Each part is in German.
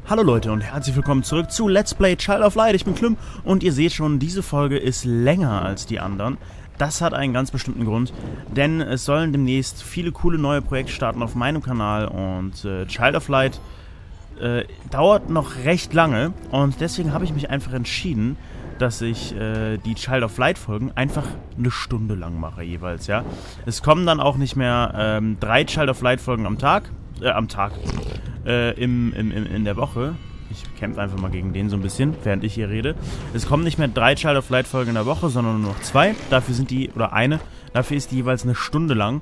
Hallo Leute und herzlich willkommen zurück zu Let's Play Child of Light. Ich bin Klim und ihr seht schon, diese Folge ist länger als die anderen. Das hat einen ganz bestimmten Grund, denn es sollen demnächst viele coole neue Projekte starten auf meinem Kanal und Child of Light dauert noch recht lange und deswegen habe ich mich einfach entschieden, dass ich die Child of Light Folgen einfach eine Stunde lang mache jeweils, ja. Es kommen dann auch nicht mehr 3 Child of Light Folgen in der Woche. Ich kämpfe einfach mal gegen den so ein bisschen, während ich hier rede. Es kommen nicht mehr 3 Child of Light Folgen in der Woche, sondern nur noch 2. Dafür sind die, oder eine, dafür ist die jeweils eine Stunde lang.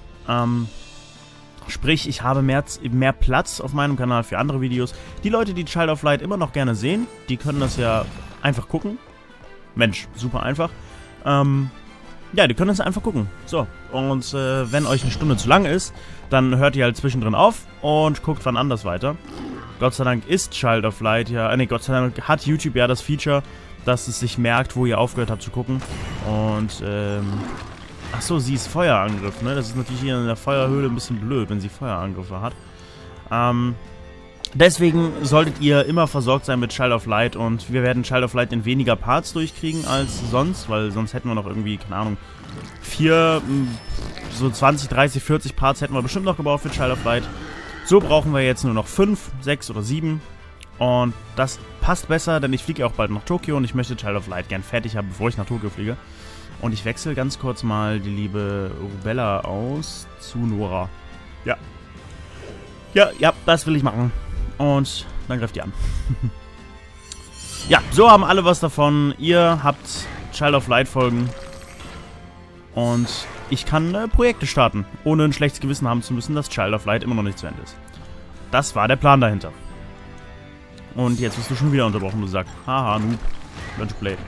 Sprich, ich habe mehr Platz auf meinem Kanal für andere Videos. Die Leute, die Child of Light immer noch gerne sehen, die können das ja einfach gucken. Mensch, super einfach. Ja, die können das einfach gucken. So, und wenn euch eine Stunde zu lang ist, dann hört ihr halt zwischendrin auf und guckt wann anders weiter. Gott sei Dank ist Child of Light ja, Gott sei Dank hat YouTube ja das Feature, dass es sich merkt, wo ihr aufgehört habt zu gucken. Und, ach so, sie ist Feuerangriff, ne? Das ist natürlich hier in der Feuerhöhle ein bisschen blöd, wenn sie Feuerangriffe hat. Deswegen solltet ihr immer versorgt sein mit Child of Light und wir werden Child of Light in weniger Parts durchkriegen als sonst, weil sonst hätten wir noch irgendwie, keine Ahnung, 4, so 20, 30, 40 Parts hätten wir bestimmt noch gebraucht für Child of Light. So brauchen wir jetzt nur noch 5, 6 oder 7 und das passt besser, denn ich fliege ja auch bald nach Tokio und ich möchte Child of Light gern fertig haben, bevor ich nach Tokio fliege. Und ich wechsle ganz kurz mal die liebe Rubella aus zu Nora. Ja. Ja, das will ich machen. Und dann greift ihr an. Ja, so haben alle was davon. Ihr habt Child of Light Folgen. Und ich kann Projekte starten, ohne ein schlechtes Gewissen haben zu müssen, dass Child of Light immer noch nicht zu Ende ist. Das war der Plan dahinter. Und jetzt wirst du schon wieder unterbrochen und sagst, haha, Noob, learn to play.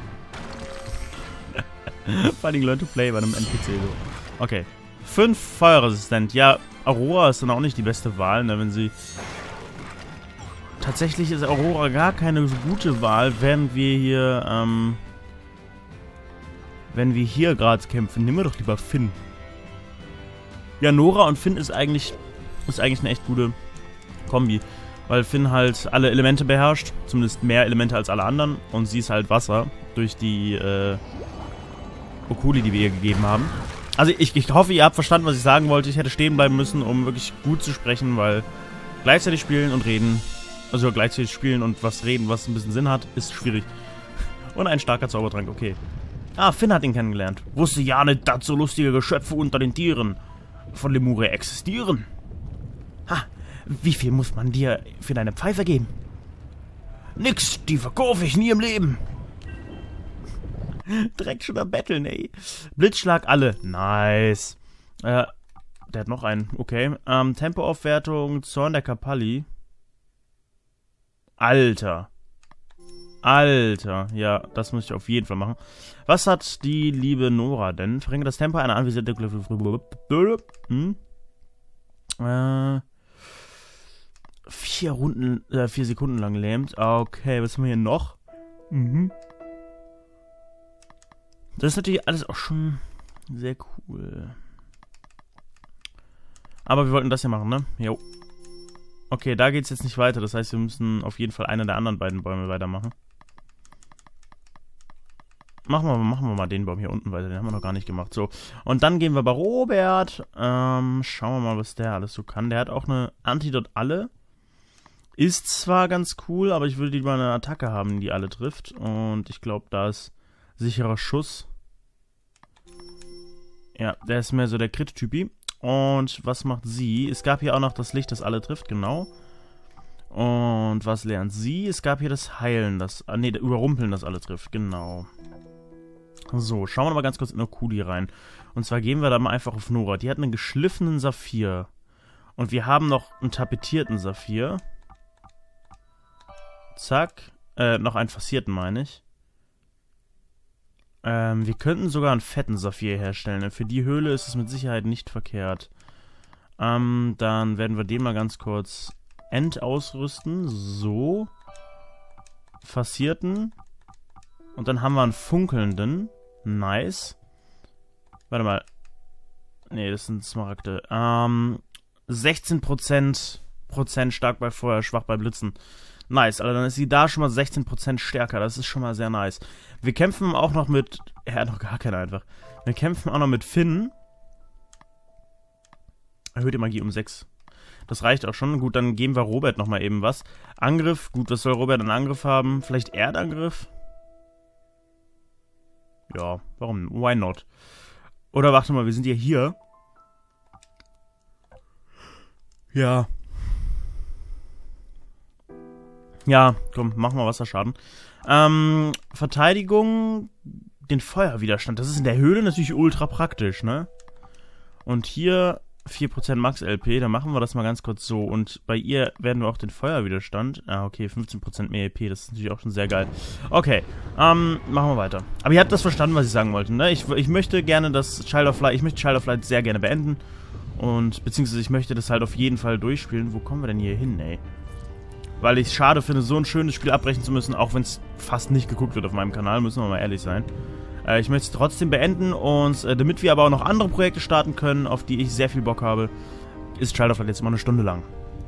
Vor allem learn to play bei einem NPC so. Okay. 5 Feuerresistent. Ja, Aurora ist dann auch nicht die beste Wahl, ne, wenn sie... Tatsächlich ist Aurora gar keine so gute Wahl, wenn wir hier gerade kämpfen. Nehmen wir doch lieber Finn. Ja, Nora und Finn ist eigentlich eine echt gute Kombi. Weil Finn halt alle Elemente beherrscht. Zumindest mehr Elemente als alle anderen. Und sie ist halt Wasser. Durch die Okuli, die wir ihr gegeben haben. Also ich hoffe, ihr habt verstanden, was ich sagen wollte. Ich hätte stehen bleiben müssen, um wirklich gut zu sprechen. Weil gleichzeitig spielen und reden... Also gleichzeitig spielen und was reden, was ein bisschen Sinn hat, ist schwierig. Und ein starker Zaubertrank, okay. Ah, Finn hat ihn kennengelernt. Wusste ja nicht, dass so lustige Geschöpfe unter den Tieren von Lemuria existieren. Ha, wie viel muss man dir für deine Pfeife geben? Nix, die verkaufe ich nie im Leben. Direkt schon am Betteln, ey. Blitzschlag alle. Nice. Der hat noch einen, okay. Tempoaufwertung, Zorn der Kapalli. Alter, ja, das muss ich auf jeden Fall machen. Was hat die liebe Nora denn? Verringert das Tempo einer anvisierte... 4 Sekunden lang lähmt. Okay, was haben wir hier noch? Das ist natürlich alles auch schon sehr cool. Aber wir wollten das ja machen, ne? Jo. Okay, da geht's jetzt nicht weiter. Das heißt, wir müssen auf jeden Fall einen der anderen beiden Bäume weitermachen. Machen wir mal den Baum hier unten weiter. Den haben wir noch gar nicht gemacht. So, und dann gehen wir bei Robert. Schauen wir mal, was der alles so kann. Der hat auch eine Antidot alle. Ist zwar ganz cool, aber ich würde lieber eine Attacke haben, die alle trifft. Und ich glaube, da ist sicherer Schuss. Ja, der ist mehr so der Crit-Typi. Und was macht sie? Es gab hier auch noch das Licht, das alle trifft, genau. Und was lernt sie? Es gab hier das Heilen, Überrumpeln, das alle trifft, genau. So, schauen wir mal ganz kurz in Okuli rein. Und zwar gehen wir da mal einfach auf Nora. Die hat einen geschliffenen Saphir. Und wir haben noch einen tapetierten Saphir. Zack. Noch einen fassierten, meine ich. Wir könnten sogar einen fetten Saphir herstellen. Für die Höhle ist es mit Sicherheit nicht verkehrt. Dann werden wir den mal ganz kurz ausrüsten. So. Fassierten. Und dann haben wir einen funkelnden. Nice. Warte mal. Nee, das sind Smaragde. 16% stark bei Feuer, schwach bei Blitzen. Nice, also dann ist sie da schon mal 16% stärker. Das ist schon mal sehr nice. Wir kämpfen auch noch mit... Er hat noch gar keine einfach. Wir kämpfen auch noch mit Finn. Erhöht die Magie um 6. Das reicht auch schon. Gut, dann geben wir Robert nochmal eben was. Angriff. Gut, was soll Robert an Angriff haben? Vielleicht Erdangriff? Ja, warum? Why not? Oder warte mal, wir sind ja hier. Ja. Ja, komm, machen wir Wasserschaden. Verteidigung, den Feuerwiderstand. Das ist in der Höhle natürlich ultra praktisch, ne? Und hier 4% Max-LP, dann machen wir das mal ganz kurz so. Und bei ihr werden wir auch den Feuerwiderstand. Ah, okay, 15% mehr EP, das ist natürlich auch schon sehr geil. Okay, machen wir weiter. Aber ihr habt das verstanden, was ich sagen wollte, ne? Ich möchte gerne das Child of Light sehr gerne beenden. Und, beziehungsweise ich möchte das halt auf jeden Fall durchspielen. Wo kommen wir denn hier hin, ey? Weil ich es schade finde, so ein schönes Spiel abbrechen zu müssen, auch wenn es fast nicht geguckt wird auf meinem Kanal, müssen wir mal ehrlich sein. Ich möchte es trotzdem beenden und damit wir aber auch noch andere Projekte starten können, auf die ich sehr viel Bock habe, ist Child of Light jetzt mal eine Stunde lang.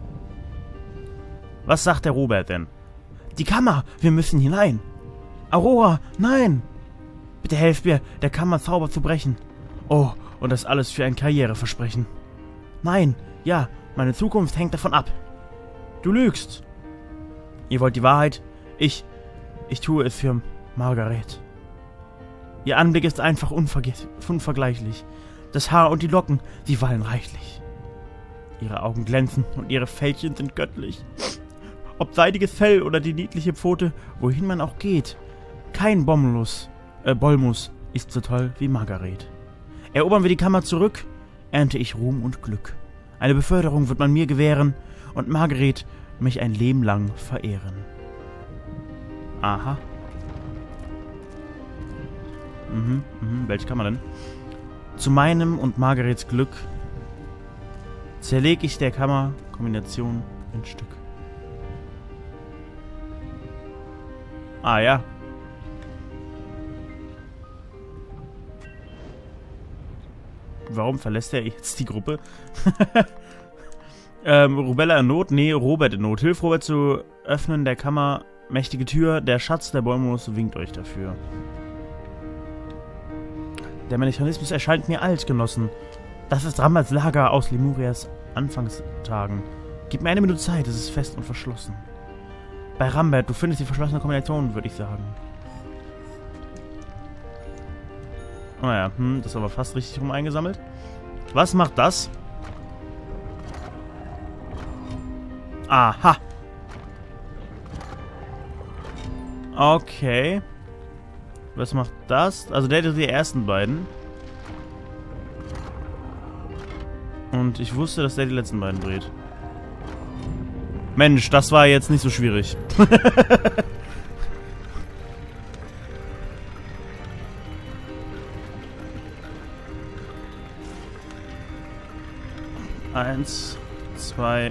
Was sagt der Robert denn? Die Kammer! Wir müssen hinein! Aurora! Nein! Bitte helft mir, der Kammerzauber zu brechen. Oh, und das alles für ein Karriereversprechen. Nein! Ja, meine Zukunft hängt davon ab. Du lügst! Ihr wollt die Wahrheit? Ich tue es für Margaret. Ihr Anblick ist einfach unvergleichlich. Das Haar und die Locken, sie wallen reichlich. Ihre Augen glänzen und ihre Fältchen sind göttlich. Ob seidiges Fell oder die niedliche Pfote, wohin man auch geht. Kein Bolmus ist so toll wie Margaret. Erobern wir die Kammer zurück, ernte ich Ruhm und Glück. Eine Beförderung wird man mir gewähren und Margaret mich ein Leben lang verehren. Aha. Welche Kammer denn? Zu meinem und Margarets Glück zerleg ich der Kammer Kombination in Stück. Ah ja. Warum verlässt er jetzt die Gruppe? Rubella in Not? Nee, Robert in Not. Hilf Robert zu öffnen der Kammer mächtige Tür. Der Schatz der Bolmus winkt euch dafür. Der Mechanismus erscheint mir alt, Genossen. Das ist Rambals Lager aus Lemurias Anfangstagen. Gib mir eine Minute Zeit, es ist fest und verschlossen. Bei Rambert, du findest die verschlossene Kombination, würde ich sagen. Oh ja, das ist aber fast richtig rum eingesammelt. Was macht das? Aha. Okay. Was macht das? Also der hat die ersten beiden. Und ich wusste, dass der die letzten beiden dreht. Mensch, das war jetzt nicht so schwierig. Eins, zwei,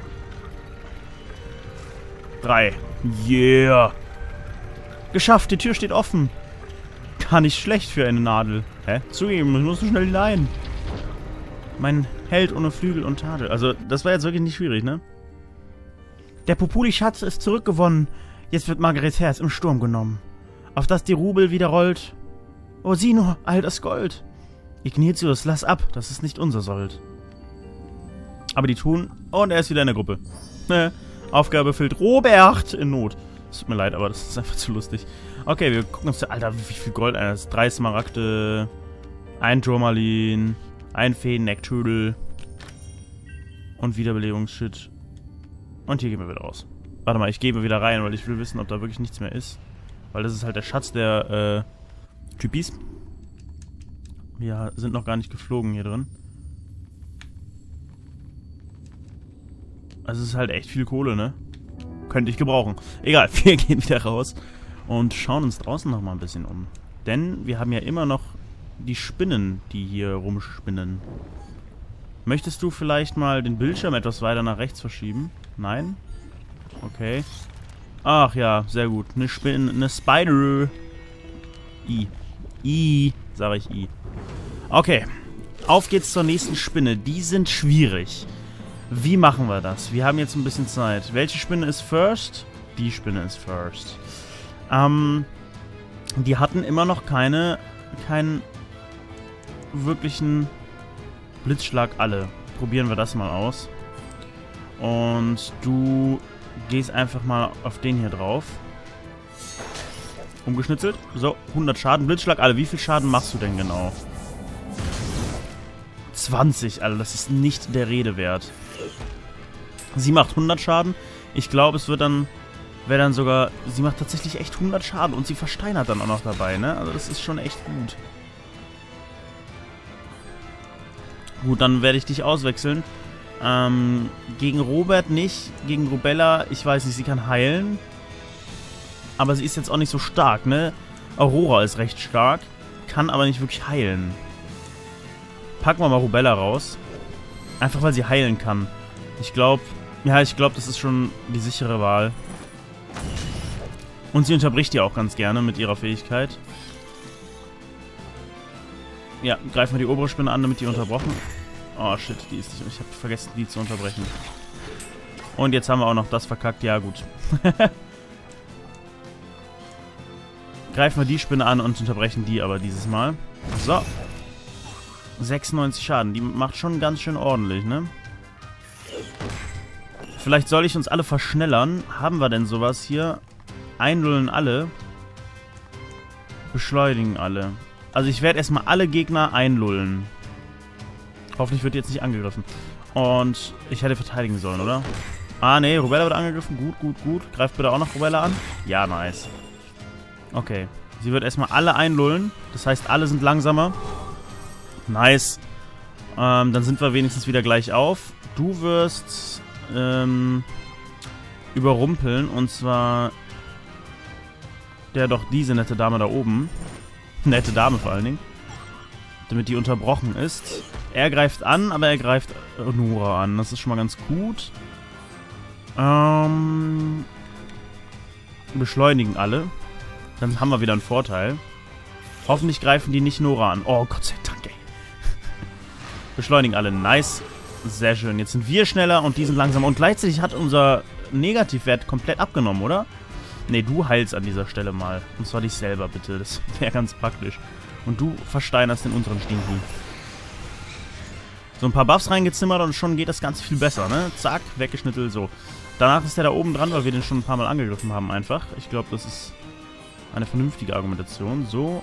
drei. Yeah. Geschafft, die Tür steht offen. Gar nicht schlecht für eine Nadel. Hä? Zugeben, ich muss so schnell hinein. Mein Held ohne Flügel und Tadel. Also, das war jetzt wirklich nicht schwierig, ne? Der Populi-Schatz ist zurückgewonnen. Jetzt wird Margarets Herz im Sturm genommen. Auf das die Rubel wieder rollt. Oh, sieh nur, all das Gold. Ignatius, lass ab, das ist nicht unser Sold. Aber die tun... Oh, und er ist wieder in der Gruppe. Aufgabe erfüllt. Robert in Not. Es tut mir leid, aber das ist einfach zu lustig. Okay, wir gucken uns... Alter, wie viel Gold? Das ist 3 Smaragde, 1 Dromalin, 1 Feen-Nektödel und Wiederbelebungsshit. Und hier gehen wir wieder raus. Warte mal, ich gehe wieder rein, weil ich will wissen, ob da wirklich nichts mehr ist. Weil das ist halt der Schatz der Typis. Wir sind noch gar nicht geflogen hier drin. Also es ist halt echt viel Kohle, ne? Könnte ich gebrauchen. Egal, wir gehen wieder raus und schauen uns draußen noch mal ein bisschen um. Denn wir haben ja immer noch die Spinnen, die hier rumspinnen. Möchtest du vielleicht mal den Bildschirm etwas weiter nach rechts verschieben? Nein? Okay. Ach ja, sehr gut. Eine Spinne, eine Spider. Sage ich I. Okay. Auf geht's zur nächsten Spinne. Die sind schwierig. Wie machen wir das? Wir haben jetzt ein bisschen Zeit. Welche Spinne ist first? Die Spinne ist first. Die hatten immer noch keinen wirklichen Blitzschlag alle. Probieren wir das mal aus. Und du gehst einfach mal auf den hier drauf. Umgeschnitzelt. So, 100 Schaden. Blitzschlag alle. Wie viel Schaden machst du denn genau? 20, Alter. Das ist nicht der Rede wert. Sie macht 100 Schaden. Ich glaube, es wird dann... Wäre dann sogar... Sie macht tatsächlich echt 100 Schaden. Und sie versteinert dann auch noch dabei, ne? Also das ist schon echt gut. Gut, dann werde ich dich auswechseln. Gegen Robert nicht. Gegen Rubella, ich weiß nicht, sie kann heilen. Aber sie ist jetzt auch nicht so stark, ne? Aurora ist recht stark. Kann aber nicht wirklich heilen. Packen wir mal Rubella raus. Einfach, weil sie heilen kann. Ich glaube... Ja, ich glaube, das ist schon die sichere Wahl. Und sie unterbricht die auch ganz gerne mit ihrer Fähigkeit. Ja, greifen wir die obere Spinne an, damit die unterbrochen. Oh, shit, die ist nicht... Ich habe vergessen, die zu unterbrechen. Und jetzt haben wir auch noch das verkackt. Ja, gut. Greifen wir die Spinne an und unterbrechen die aber dieses Mal. So. 96 Schaden. Die macht schon ganz schön ordentlich, ne? Vielleicht soll ich uns alle verschnellern. Haben wir denn sowas hier? Einlullen alle. Beschleunigen alle. Also ich werde erstmal alle Gegner einlullen. Hoffentlich wird jetzt nicht angegriffen. Und ich hätte verteidigen sollen, oder? Ah, nee, Rubella wird angegriffen. Gut, gut, gut. Greift bitte auch noch Rubella an. Ja, nice. Okay. Sie wird erstmal alle einlullen. Das heißt, alle sind langsamer. Nice. Dann sind wir wenigstens wieder gleich auf. Du wirst überrumpeln. Und zwar doch diese nette Dame da oben. Nette Dame vor allen Dingen. Damit die unterbrochen ist. Er greift an, aber er greift Nora an. Das ist schon mal ganz gut. Beschleunigen alle. Dann haben wir wieder einen Vorteil. Hoffentlich greifen die nicht Nora an. Oh, Gott sei Dank, ey. Beschleunigen alle. Nice. Sehr schön. Jetzt sind wir schneller und die sind langsamer. Und gleichzeitig hat unser Negativwert komplett abgenommen, oder? Ne, du heilst an dieser Stelle mal. Und zwar dich selber, bitte. Das wäre ganz praktisch. Und du versteinerst den unteren Stinky. So ein paar Buffs reingezimmert und schon geht das ganz viel besser, ne? Zack, weggeschnittelt, so. Danach ist der da oben dran, weil wir den schon ein paar Mal angegriffen haben einfach. Ich glaube, das ist eine vernünftige Argumentation. So.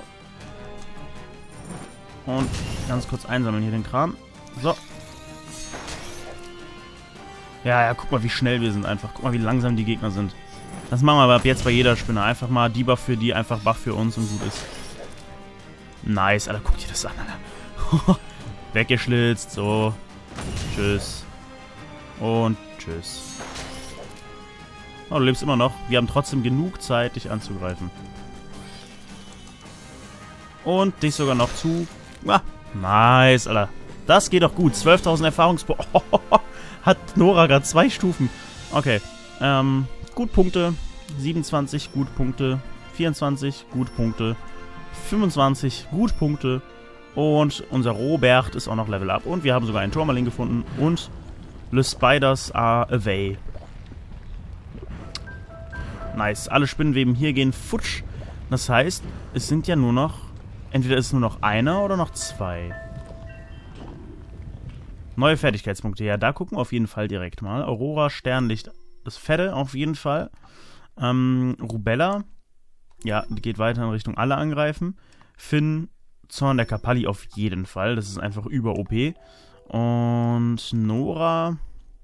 Und ganz kurz einsammeln hier den Kram. So. Ja, guck mal, wie schnell wir sind einfach. Guck mal, wie langsam die Gegner sind. Das machen wir aber ab jetzt bei jeder Spinne. Einfach mal Debuff für die, einfach Buff für uns und gut ist. Nice, Alter, guck dir das an, Alter. Weggeschlitzt, so. Tschüss. Und tschüss. Oh, du lebst immer noch. Wir haben trotzdem genug Zeit, dich anzugreifen. Und dich sogar noch zu... Ah, nice, Alter. Das geht doch gut. 12.000 Erfahrungspunkte. Oh, hat Nora gerade 2 Stufen. Okay. Gut Punkte. 27, gut Punkte. 24, gut Punkte. 25, gut Punkte. Und unser Robert ist auch noch Level Up. Und wir haben sogar einen Tourmaling gefunden. Und the Spiders are away. Nice. Alle Spinnenweben hier gehen futsch. Das heißt, es sind ja nur noch... Entweder ist es nur noch einer oder noch 2. Neue Fertigkeitspunkte. Ja, da gucken wir auf jeden Fall direkt mal. Aurora, Sternlicht, das Fette auf jeden Fall. Rubella. Ja, die geht weiter in Richtung alle angreifen. Finn, Zorn der Kapalli auf jeden Fall. Das ist einfach über OP. Und Nora...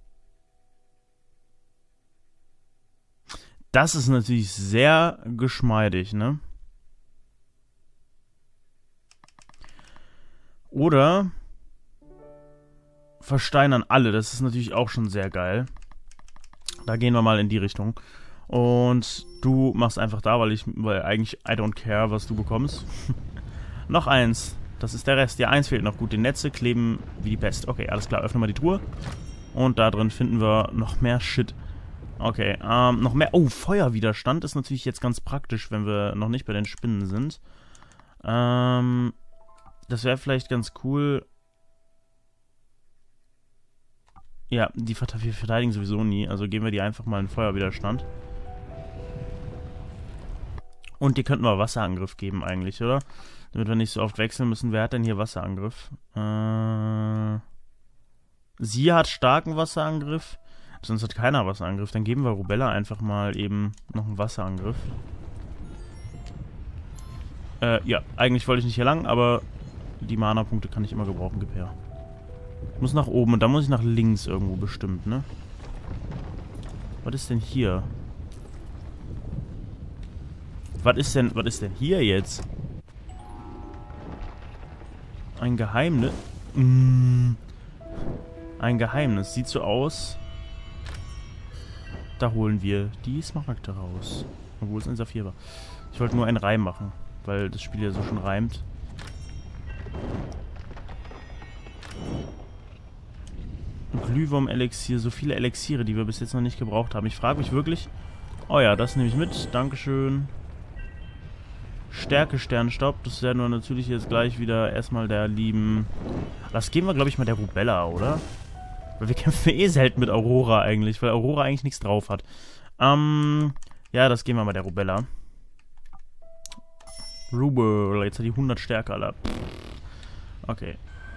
Das ist natürlich sehr geschmeidig, ne? Oder versteinern alle. Das ist natürlich auch schon sehr geil. Da gehen wir mal in die Richtung. Und du machst einfach da, weil eigentlich I don't care, was du bekommst. Noch eins. Das ist der Rest. Ja, eins fehlt noch. Gut, die Netze kleben wie die Pest. Okay, alles klar. Öffnen wir die Truhe. Und da drin finden wir noch mehr Shit. Okay, noch mehr... Oh, Feuerwiderstand ist natürlich jetzt ganz praktisch, wenn wir noch nicht bei den Spinnen sind. Das wäre vielleicht ganz cool. Ja, wir verteidigen sowieso nie. Also geben wir die einfach mal in Feuerwiderstand. Und die könnten wir Wasserangriff geben eigentlich, oder? Damit wir nicht so oft wechseln müssen. Wer hat denn hier Wasserangriff? Sie hat starken Wasserangriff. Sonst hat keiner Wasserangriff. Dann geben wir Rubella einfach mal eben noch einen Wasserangriff. Ja, eigentlich wollte ich nicht hier lang, aber die Mana-Punkte kann ich immer gebrauchen, gib her. Ich muss nach oben und dann muss ich nach links irgendwo bestimmt, ne? Was ist denn hier? Was ist denn hier jetzt? Ein Geheimnis? Ein Geheimnis. Sieht so aus. Da holen wir die Smaragde raus. Obwohl es ein Saphir war. Ich wollte nur einen Reim machen, weil das Spiel ja so schon reimt. Glühwurm-Elixier, so viele Elixiere, die wir bis jetzt noch nicht gebraucht haben. Ich frage mich wirklich... Oh ja, das nehme ich mit. Dankeschön. Stärke-Sternstaub. Das werden wir natürlich jetzt gleich wieder erstmal der lieben... Das geben wir, glaube ich, mal der Rubella, oder? Weil wir kämpfen eh selten mit Aurora eigentlich, weil Aurora eigentlich nichts drauf hat. Ja, das geben wir mal der Rubella. Rubella, jetzt hat die 100 Stärke, Alter. Okay.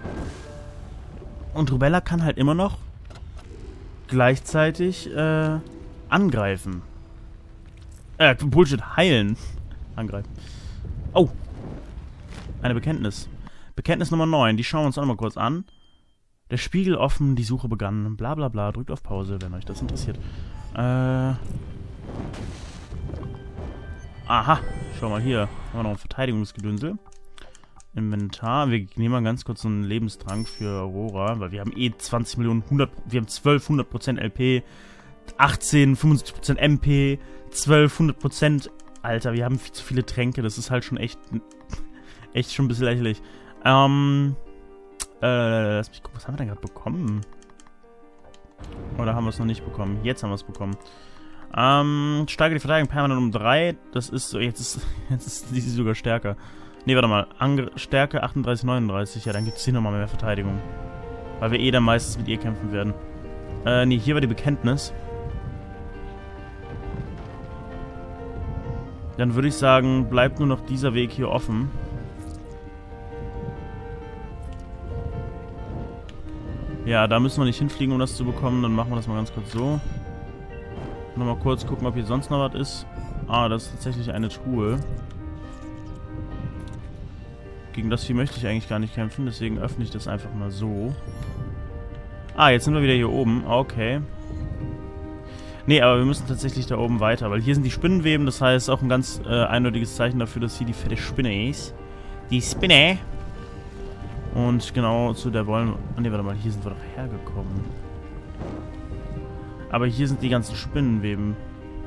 Und Rubella kann halt immer noch gleichzeitig angreifen. Bullshit, heilen. Angreifen. Oh. Eine Bekenntnis. Bekenntnis Nummer 9. Die schauen wir uns auch noch mal kurz an. Der Spiegel offen, die Suche begann. Bla bla bla. Drückt auf Pause, wenn euch das interessiert. Aha. Schau mal hier. Haben wir noch ein Verteidigungsgedünsel. Inventar. Wir nehmen mal ganz kurz so einen Lebenstrank für Aurora, weil wir haben eh 20 Millionen, wir haben 12 100% LP, 18 75% MP, 12 100%. Alter, wir haben viel zu viele Tränke, das ist halt schon echt schon ein bisschen lächerlich. Lass mich gucken, was haben wir denn gerade bekommen? Oder haben wir es noch nicht bekommen? Jetzt haben wir es bekommen. Steige die Verteidigung permanent um 3. Das ist so, jetzt ist sie sogar stärker. Ne, warte mal. Stärke 38, 39. Ja, dann gibt es hier nochmal mehr Verteidigung. Weil wir eh dann meistens mit ihr kämpfen werden. Ne, hier war die Bekenntnis. Dann würde ich sagen, bleibt nur noch dieser Weg hier offen. Ja, da müssen wir nicht hinfliegen, um das zu bekommen. Dann machen wir das mal ganz kurz so. Nochmal kurz gucken, ob hier sonst noch was ist. Ah, das ist tatsächlich eine Truhe. Gegen das Vieh möchte ich eigentlich gar nicht kämpfen, deswegen öffne ich das einfach mal so. Ah, jetzt sind wir wieder hier oben. Okay. Nee, aber wir müssen tatsächlich da oben weiter, weil hier sind die Spinnenweben, das heißt auch ein ganz eindeutiges Zeichen dafür, dass hier die fette Spinne ist. Die Spinne! Und genau zu der wollen wir... Ne, warte mal, hier sind wir doch hergekommen. Aber hier sind die ganzen Spinnenweben.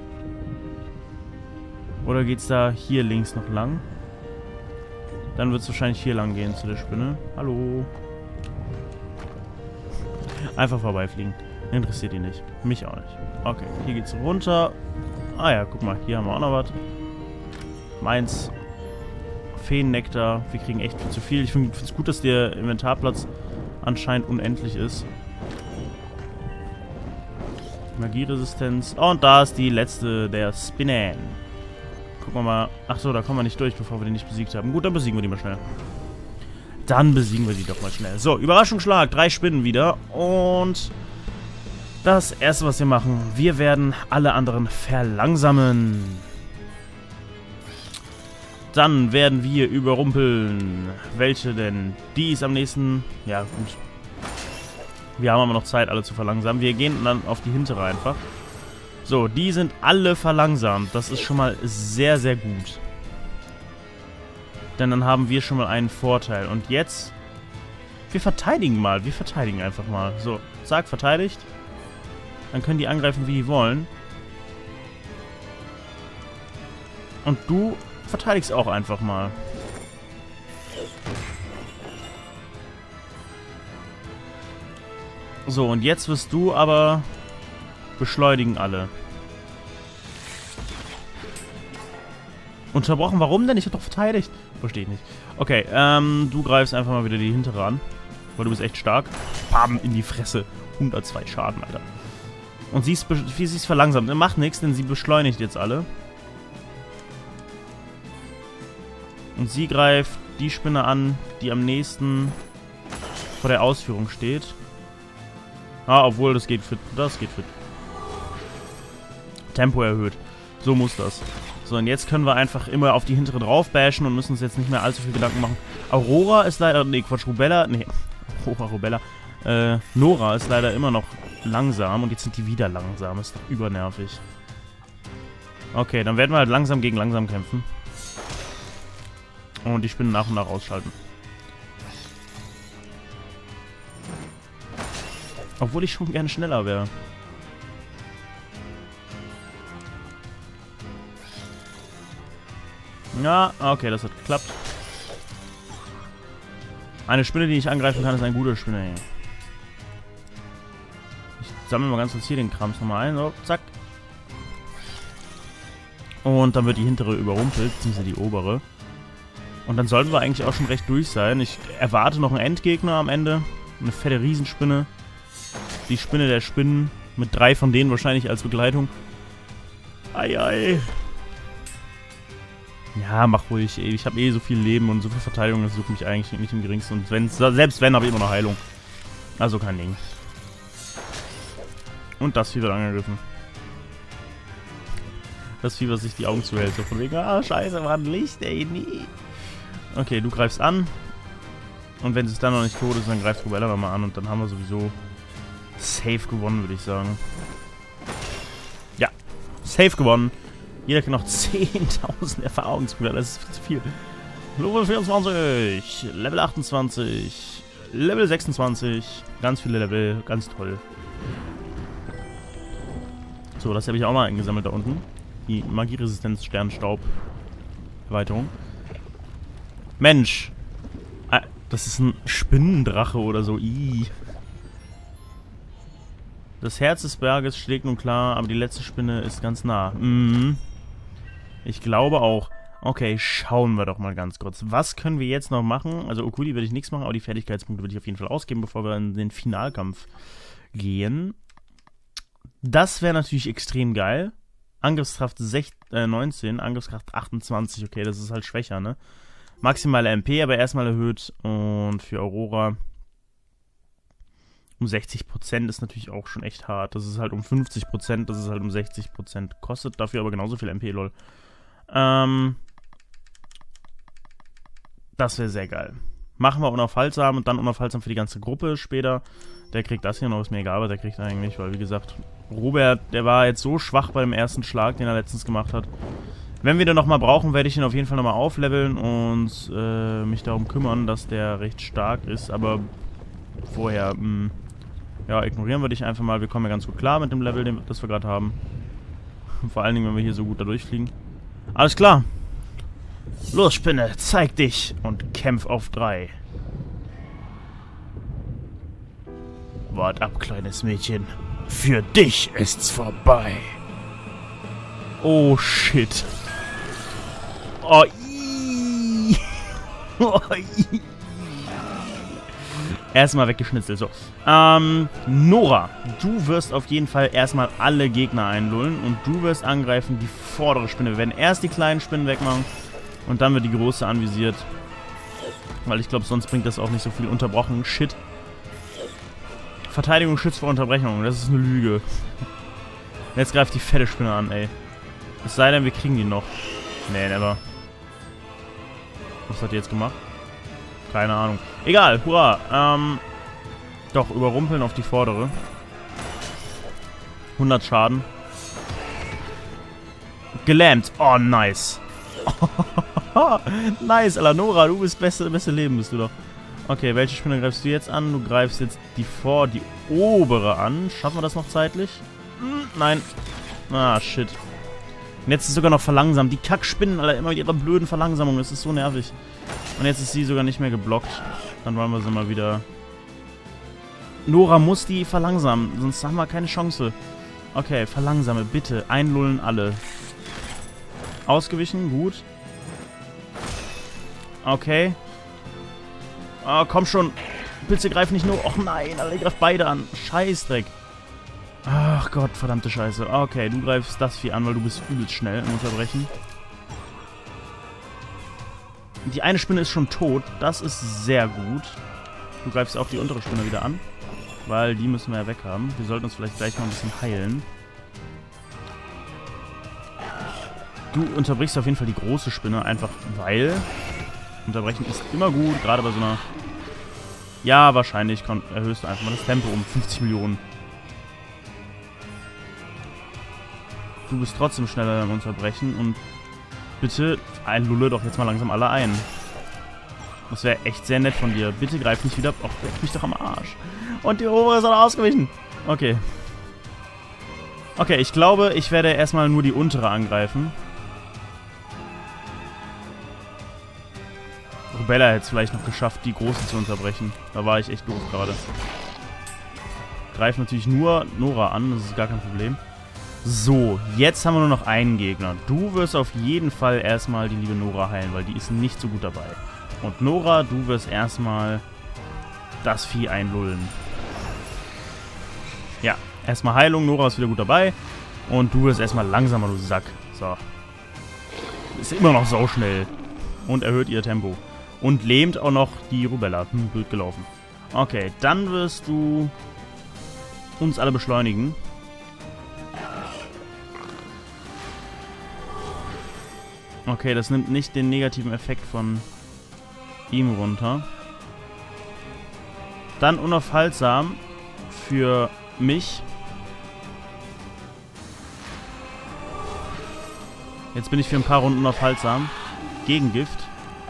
Oder geht's da hier links noch lang? Dann wird es wahrscheinlich hier lang gehen zu der Spinne. Hallo. Einfach vorbeifliegen. Interessiert ihn nicht. Mich auch nicht. Okay, hier geht's runter. Ah ja, guck mal, hier haben wir auch noch was. Meins. Feennektar. Wir kriegen echt viel zu viel. Ich finde es gut, dass der Inventarplatz anscheinend unendlich ist. Magieresistenz. Und da ist die letzte der Spinnen. Gucken wir mal. Achso, da kommen wir nicht durch, bevor wir die nicht besiegt haben. Gut, dann besiegen wir die mal schnell. Dann besiegen wir die doch mal schnell. So, Überraschungsschlag. 3 Spinnen wieder. Und das erste, was wir machen, wir werden alle anderen verlangsamen. Dann werden wir überrumpeln. Welche denn? Die ist am nächsten. Ja, gut. Wir haben aber noch Zeit, alle zu verlangsamen. Wir gehen dann auf die hintere einfach. So, die sind alle verlangsamt. Das ist schon mal sehr, sehr gut. Denn dann haben wir schon mal einen Vorteil. Und jetzt... Wir verteidigen mal. Wir verteidigen einfach mal. So, zack, verteidigt. Dann können die angreifen, wie die wollen. Und du verteidigst auch einfach mal. So, und jetzt wirst du aber beschleunigen alle. Unterbrochen, warum denn? Ich hab doch verteidigt. Verstehe ich nicht. Okay, du greifst einfach mal wieder die hintere an. Weil du bist echt stark. Bam, in die Fresse. 102 Schaden, Alter. Und sie ist verlangsamt. Macht nichts, denn sie beschleunigt jetzt alle. Und sie greift die Spinne an, die am nächsten vor der Ausführung steht. Ah, obwohl, das geht fit. Das geht fit. Tempo erhöht. So muss das. So, und jetzt können wir einfach immer auf die hintere drauf bashen und müssen uns jetzt nicht mehr allzu viel Gedanken machen. Aurora ist leider... Nee, Quatsch, Rubella... Nee, Rubella. Nora ist leider immer noch langsam und jetzt sind die wieder langsam. Ist doch übernervig. Okay, dann werden wir halt langsam gegen langsam kämpfen. Und die Spinnen nach und nach ausschalten. Obwohl ich schon gerne schneller wäre. Ja, okay, das hat geklappt. Eine Spinne, die ich angreifen kann, ist eine gute Spinne. Ich sammle mal ganz kurz hier den Krams nochmal ein. So, zack. Und dann wird die hintere überrumpelt, beziehungsweise die obere. Und dann sollten wir eigentlich auch schon recht durch sein. Ich erwarte noch einen Endgegner am Ende. Eine fette Riesenspinne. Die Spinne der Spinnen. Mit 3 von denen wahrscheinlich als Begleitung. Ei, ei. Ja, mach ruhig. Ich habe eh so viel Leben und so viel Verteidigung. Das sucht mich eigentlich nicht im geringsten. Und selbst wenn, habe ich immer noch Heilung. Also kein Ding. Und das Vieh wird angegriffen. Das Vieh, was sich die Augen zuhält. So von wegen, ah, scheiße, war ein Licht, ey, nie. Okay, du greifst an. Und wenn es dann noch nicht tot ist, dann greift Rubella nochmal an. Und dann haben wir sowieso safe gewonnen, würde ich sagen. Ja, safe gewonnen. Jeder kann noch 10.000 Erfahrungspunkte. Das ist viel zu viel. Level 24, Level 28, Level 26. Ganz viele Level, ganz toll. So, das habe ich auch mal eingesammelt da unten. Die Magieresistenz Sternstaub Erweiterung. Mensch. Das ist ein Spinnendrache oder so. Ih. Das Herz des Berges schlägt nun klar, aber die letzte Spinne ist ganz nah. Mhm. Ich glaube auch. Okay, schauen wir doch mal ganz kurz. Was können wir jetzt noch machen? Also Okuli werde ich nichts machen, aber die Fertigkeitspunkte würde ich auf jeden Fall ausgeben, bevor wir in den Finalkampf gehen. Das wäre natürlich extrem geil. Angriffskraft 19, Angriffskraft 28. Okay, das ist halt schwächer, ne? Maximale MP, aber erstmal erhöht. Und für Aurora um 60% ist natürlich auch schon echt hart. Das ist halt um 50%, das ist halt um 60%. Kostet dafür aber genauso viel MP, lol. Das wäre sehr geil. Machen wir unaufhaltsam und dann unaufhaltsam für die ganze Gruppe später. Der kriegt das hier noch, ist mir egal, was der kriegt eigentlich, weil wie gesagt, Robert, der war jetzt so schwach bei dem ersten Schlag, den er letztens gemacht hat. Wenn wir den nochmal brauchen, werde ich ihn auf jeden Fall nochmal aufleveln und mich darum kümmern, dass der recht stark ist, aber vorher, ja, ignorieren wir dich einfach mal. Wir kommen ja ganz gut klar mit dem Level, das wir gerade haben. Vor allen Dingen, wenn wir hier so gut da durchfliegen. Alles klar. Los, Spinne, zeig dich und kämpf auf 3. Wart ab, kleines Mädchen. Für dich ist's vorbei. Oh, shit. Oh, oh, erstmal weggeschnitzelt. So. Nora, du wirst auf jeden Fall erstmal alle Gegner einlullen und du wirst angreifen die vordere Spinne. Wir werden erst die kleinen Spinnen wegmachen und dann wird die große anvisiert. Weil ich glaube, sonst bringt das auch nicht so viel unterbrochen. Shit. Verteidigung schützt vor Unterbrechung. Das ist eine Lüge. Jetzt greift die fette Spinne an, ey. Es sei denn, wir kriegen die noch. Nee, never. Was hat die jetzt gemacht? Keine Ahnung. Egal, hurra. Doch, überrumpeln auf die vordere. 100 Schaden. Gelähmt. Oh, nice. Nice, Alanora, du bist beste Leben, bist du doch. Okay, welche Spinne greifst du jetzt an? Du greifst jetzt die obere an. Schaffen wir das noch zeitlich? Nein. Ah, shit. Und jetzt ist sogar noch verlangsamt. Die Kackspinnen, Alter, immer mit ihrer blöden Verlangsamung. Das ist so nervig. Und jetzt ist sie sogar nicht mehr geblockt. Dann wollen wir sie mal wieder... Nora muss die verlangsamen, sonst haben wir keine Chance. Okay, verlangsame, bitte. Einlullen alle. Ausgewichen, gut. Okay. Ah, komm schon. Pilze greifen nicht nur... Och nein, Alter, die greift beide an. Scheißdreck. Ach Gott, verdammte Scheiße. Okay, du greifst das Vieh an, weil du bist übelst schnell im Unterbrechen. Die eine Spinne ist schon tot. Das ist sehr gut. Du greifst auch die untere Spinne wieder an. Weil die müssen wir ja weghaben. Wir sollten uns vielleicht gleich mal ein bisschen heilen. Du unterbrichst auf jeden Fall die große Spinne, einfach weil... Unterbrechen ist immer gut, gerade bei so einer... Ja, wahrscheinlich erhöhst du einfach mal das Tempo um 50 Millionen. Du bist trotzdem schneller beim Unterbrechen und bitte lulle doch jetzt mal langsam alle ein. Das wäre echt sehr nett von dir. Bitte greif nicht wieder ab. Och, leck mich doch am Arsch. Und die obere ist auch ausgewichen. Okay. Okay, ich glaube, ich werde erstmal nur die untere angreifen. Rubella hätte es vielleicht noch geschafft, die große zu unterbrechen. Da war ich echt doof gerade. Greift natürlich nur Nora an, das ist gar kein Problem. So, jetzt haben wir nur noch einen Gegner. Du wirst auf jeden Fall erstmal die liebe Nora heilen, weil die ist nicht so gut dabei. Und Nora, du wirst erstmal das Vieh einlullen. Ja, erstmal Heilung, Nora ist wieder gut dabei. Und du wirst erstmal langsamer, du Sack. So. Ist immer noch sauschnell. Und erhöht ihr Tempo. Und lähmt auch noch die Rubella. Blöd gelaufen. Okay, dann wirst du uns alle beschleunigen. Okay, das nimmt nicht den negativen Effekt von ihm runter. Dann unaufhaltsam für mich. Jetzt bin ich für ein paar Runden unaufhaltsam. Gegengift.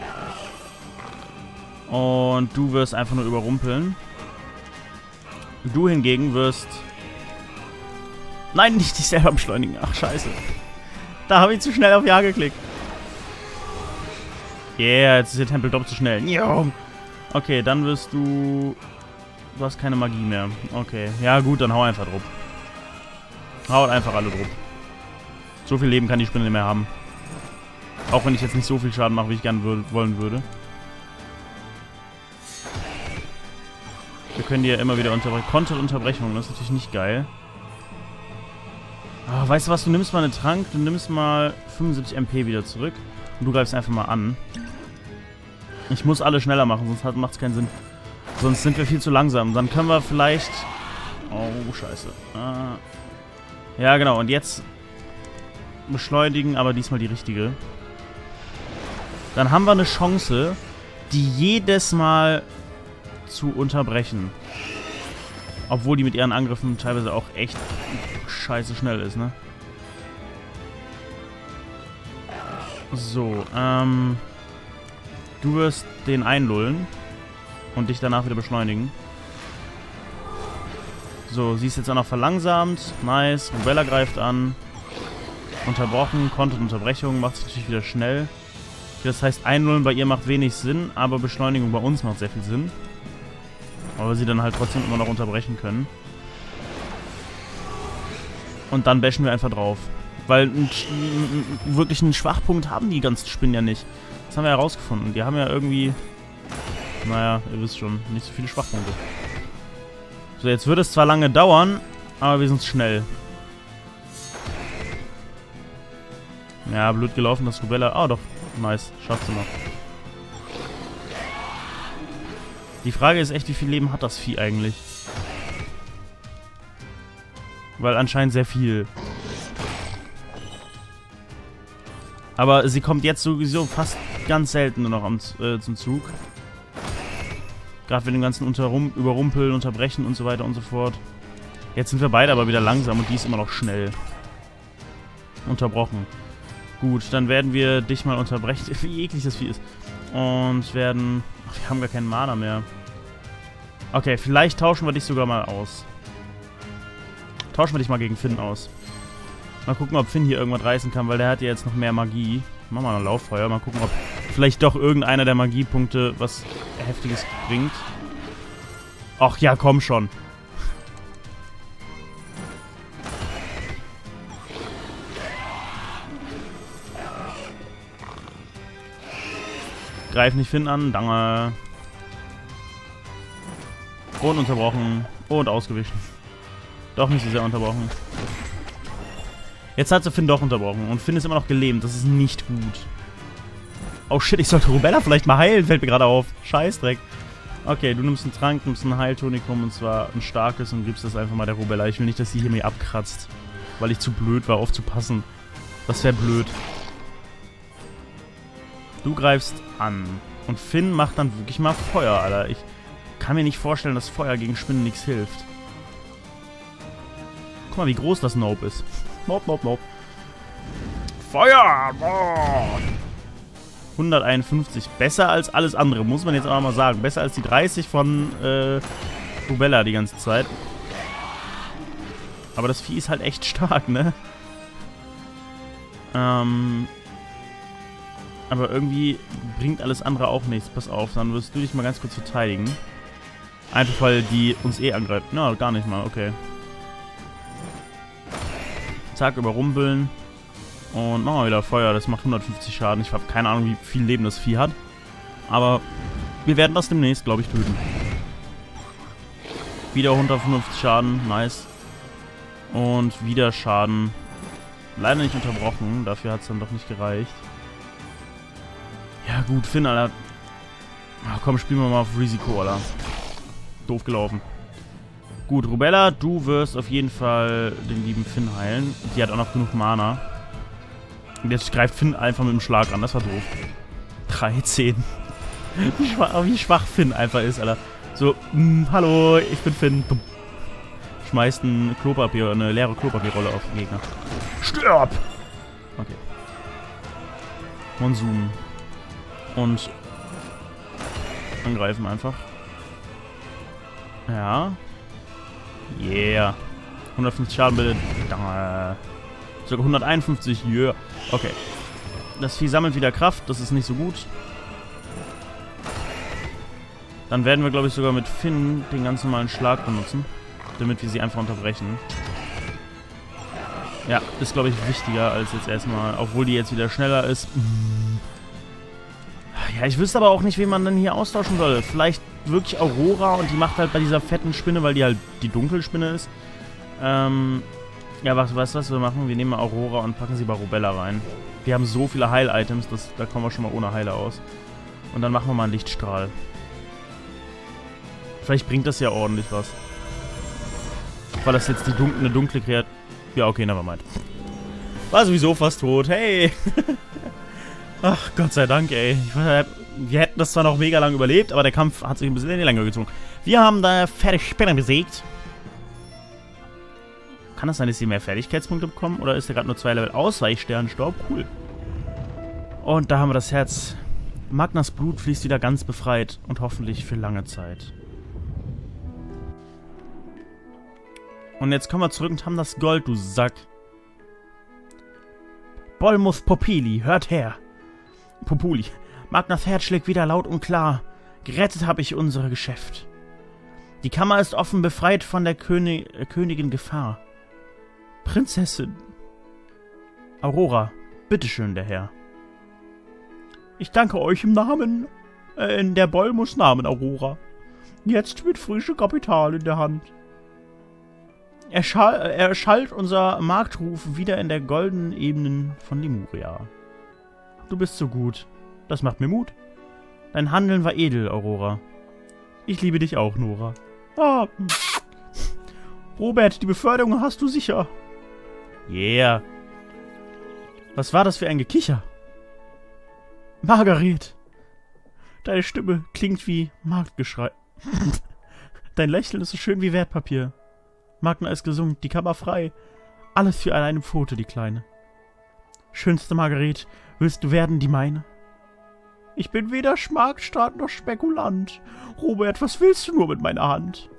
Und du wirst einfach nur überrumpeln. Du hingegen wirst... Nein, nicht dich selber beschleunigen. Ach, scheiße. Da habe ich zu schnell auf Ja geklickt. Yeah, jetzt ist der Tempel doppelt so schnell. Okay, dann wirst du... Du hast keine Magie mehr. Okay, ja gut, dann hau einfach drauf. Haut einfach alle drauf. So viel Leben kann die Spinne nicht mehr haben. Auch wenn ich jetzt nicht so viel Schaden mache, wie ich gerne wollen würde. Wir können die ja immer wieder unterbrechen. Konterunterbrechung, das ist natürlich nicht geil. Oh, weißt du was, du nimmst mal einen Trank, du nimmst mal 75 MP wieder zurück. Und du greifst einfach mal an. Ich muss alle schneller machen, sonst macht es keinen Sinn. Sonst sind wir viel zu langsam. Dann können wir vielleicht... Oh, scheiße. Ja, genau. Und jetzt beschleunigen, aber diesmal die richtige. Dann haben wir eine Chance, die jedes Mal zu unterbrechen. Obwohl die mit ihren Angriffen teilweise auch echt scheiße schnell ist, ne? So, du wirst den einlullen und dich danach wieder beschleunigen. So, sie ist jetzt auch noch verlangsamt. Nice. Rubella greift an. Unterbrochen. Konterunterbrechung macht sich natürlich wieder schnell. Das heißt, einlullen bei ihr macht wenig Sinn, aber Beschleunigung bei uns macht sehr viel Sinn. Aber sie dann halt trotzdem immer noch unterbrechen können. Und dann bashen wir einfach drauf. Weil wirklich einen Schwachpunkt haben die ganzen Spinnen ja nicht. Das haben wir herausgefunden. Die haben ja irgendwie... Naja, ihr wisst schon, nicht so viele Schwachpunkte. So, jetzt wird es zwar lange dauern, aber wir sind schnell. Ja, blöd gelaufen, das Rubella... Ah, doch. Nice. Schafft sie noch. Die Frage ist echt, wie viel Leben hat das Vieh eigentlich? Weil anscheinend sehr viel. Aber sie kommt jetzt sowieso fast ganz selten nur noch zum Zug. Gerade mit dem ganzen Überrumpeln, Unterbrechen und so weiter und so fort. Jetzt sind wir beide aber wieder langsam und die ist immer noch schnell. Unterbrochen. Gut, dann werden wir dich mal unterbrechen. Wie eklig das Vieh ist. Und werden... Ach, wir haben gar keinen Mana mehr. Okay, vielleicht tauschen wir dich sogar mal aus. Tauschen wir dich mal gegen Finn aus. Mal gucken, ob Finn hier irgendwas reißen kann, weil der hat ja jetzt noch mehr Magie. Machen wir mal ein Lauffeuer. Mal gucken, ob vielleicht doch irgendeiner der Magiepunkte was Heftiges bringt. Ach ja, komm schon. Greif nicht Finn an. Danke. Und unterbrochen. Und ausgewichen. Doch nicht so sehr unterbrochen. Jetzt hat sie Finn doch unterbrochen. Und Finn ist immer noch gelähmt. Das ist nicht gut. Oh shit, ich sollte Rubella vielleicht mal heilen. Fällt mir gerade auf. Scheißdreck. Okay, du nimmst einen Trank, nimmst ein Heiltonikum. Und zwar ein starkes. Und gibst das einfach mal der Rubella. Ich will nicht, dass sie hier mir abkratzt. Weil ich zu blöd war, aufzupassen. Das wäre blöd. Du greifst an. Und Finn macht dann wirklich mal Feuer, Alter. Ich kann mir nicht vorstellen, dass Feuer gegen Spinnen nichts hilft. Guck mal, wie groß das Nope ist. Nope. Feuer! Oh. 151. Besser als alles andere, muss man jetzt auch mal sagen. Besser als die 30 von Rubella die ganze Zeit. Aber das Vieh ist halt echt stark, ne? Aber irgendwie bringt alles andere auch nichts. Pass auf, dann wirst du dich mal ganz kurz verteidigen. Einfach weil die uns eh angreift. Na, gar nicht mal, okay. Zack, überrumpeln. Und machen wir wieder Feuer. Das macht 150 Schaden. Ich habe keine Ahnung, wie viel Leben das Vieh hat. Aber wir werden das demnächst, glaube ich, töten. Wieder 155 Schaden. Nice. Und wieder Schaden. Leider nicht unterbrochen. Dafür hat es dann doch nicht gereicht. Ja gut, Finn, Alter. Ach, komm, spielen wir mal auf Risiko, Alter. Doof gelaufen. Gut, Rubella, du wirst auf jeden Fall den lieben Finn heilen. Die hat auch noch genug Mana. Und jetzt greift Finn einfach mit dem Schlag an. Das war doof. 13. Wie schwach Finn einfach ist, Alter. So, hallo, ich bin Finn. Schmeißt ein Klopapier, eine leere Klopapierrolle auf den Gegner. Stirb! Okay. Monsun. Und angreifen einfach. Ja. Yeah. 150 Schaden bitte. Sogar 151. Yeah. Okay. Das Vieh sammelt wieder Kraft. Das ist nicht so gut. Dann werden wir, glaube ich, sogar mit Finn den ganz normalen Schlag benutzen. Damit wir sie einfach unterbrechen. Ja, ist, glaube ich, wichtiger als jetzt erstmal. Obwohl die jetzt wieder schneller ist. Ja, ich wüsste aber auch nicht, wen man dann hier austauschen soll. Vielleicht wirklich Aurora und die macht halt bei dieser fetten Spinne, weil die halt die Dunkelspinne ist. Ja, weißt du, was wir machen? Wir nehmen mal Aurora und packen sie bei Rubella rein. Wir haben so viele Heil-Items, da kommen wir schon mal ohne Heiler aus. Und dann machen wir mal einen Lichtstrahl. Vielleicht bringt das ja ordentlich was. Weil das jetzt eine dunkle Kreatur... Ja, okay, nevermind. War sowieso fast tot. Hey! Ach, Gott sei Dank, ey. Wir hätten das zwar noch mega lang überlebt, aber der Kampf hat sich ein bisschen länger gezogen. Wir haben da Fertigspinner besiegt. Kann das sein, dass sie mehr Fertigkeitspunkte bekommen? Oder ist der gerade nur 2 Level Ausweichsternstaub? Cool. Und da haben wir das Herz. Magnas Blut fließt wieder ganz befreit. Und hoffentlich für lange Zeit. Und jetzt kommen wir zurück und haben das Gold, du Sack. Bolmus Popili, hört her. Populi. Magnas Herz schlägt wieder laut und klar. Gerettet habe ich unser Geschäft. Die Kammer ist offen, befreit von der Königin Gefahr. Prinzessin. Aurora, bitteschön, der Herr. Ich danke euch im Namen, in der Bolmus Namen, Aurora. Jetzt mit frischem Kapital in der Hand. Erschallt unser Marktruf wieder in der goldenen Ebenen von Lemuria. Du bist so gut. Das macht mir Mut. Dein Handeln war edel, Aurora. Ich liebe dich auch, Nora. Ah. Robert, die Beförderung hast du sicher. Yeah. Was war das für ein Gekicher? Margaret. Deine Stimme klingt wie Marktgeschrei. Dein Lächeln ist so schön wie Wertpapier. Magna ist gesungen, die Kammer frei. Alles für eine Pfote, die Kleine. Schönste Margaret, willst du werden die meine? Ich bin weder Schmarktstaat noch Spekulant. Robert, was willst du nur mit meiner Hand?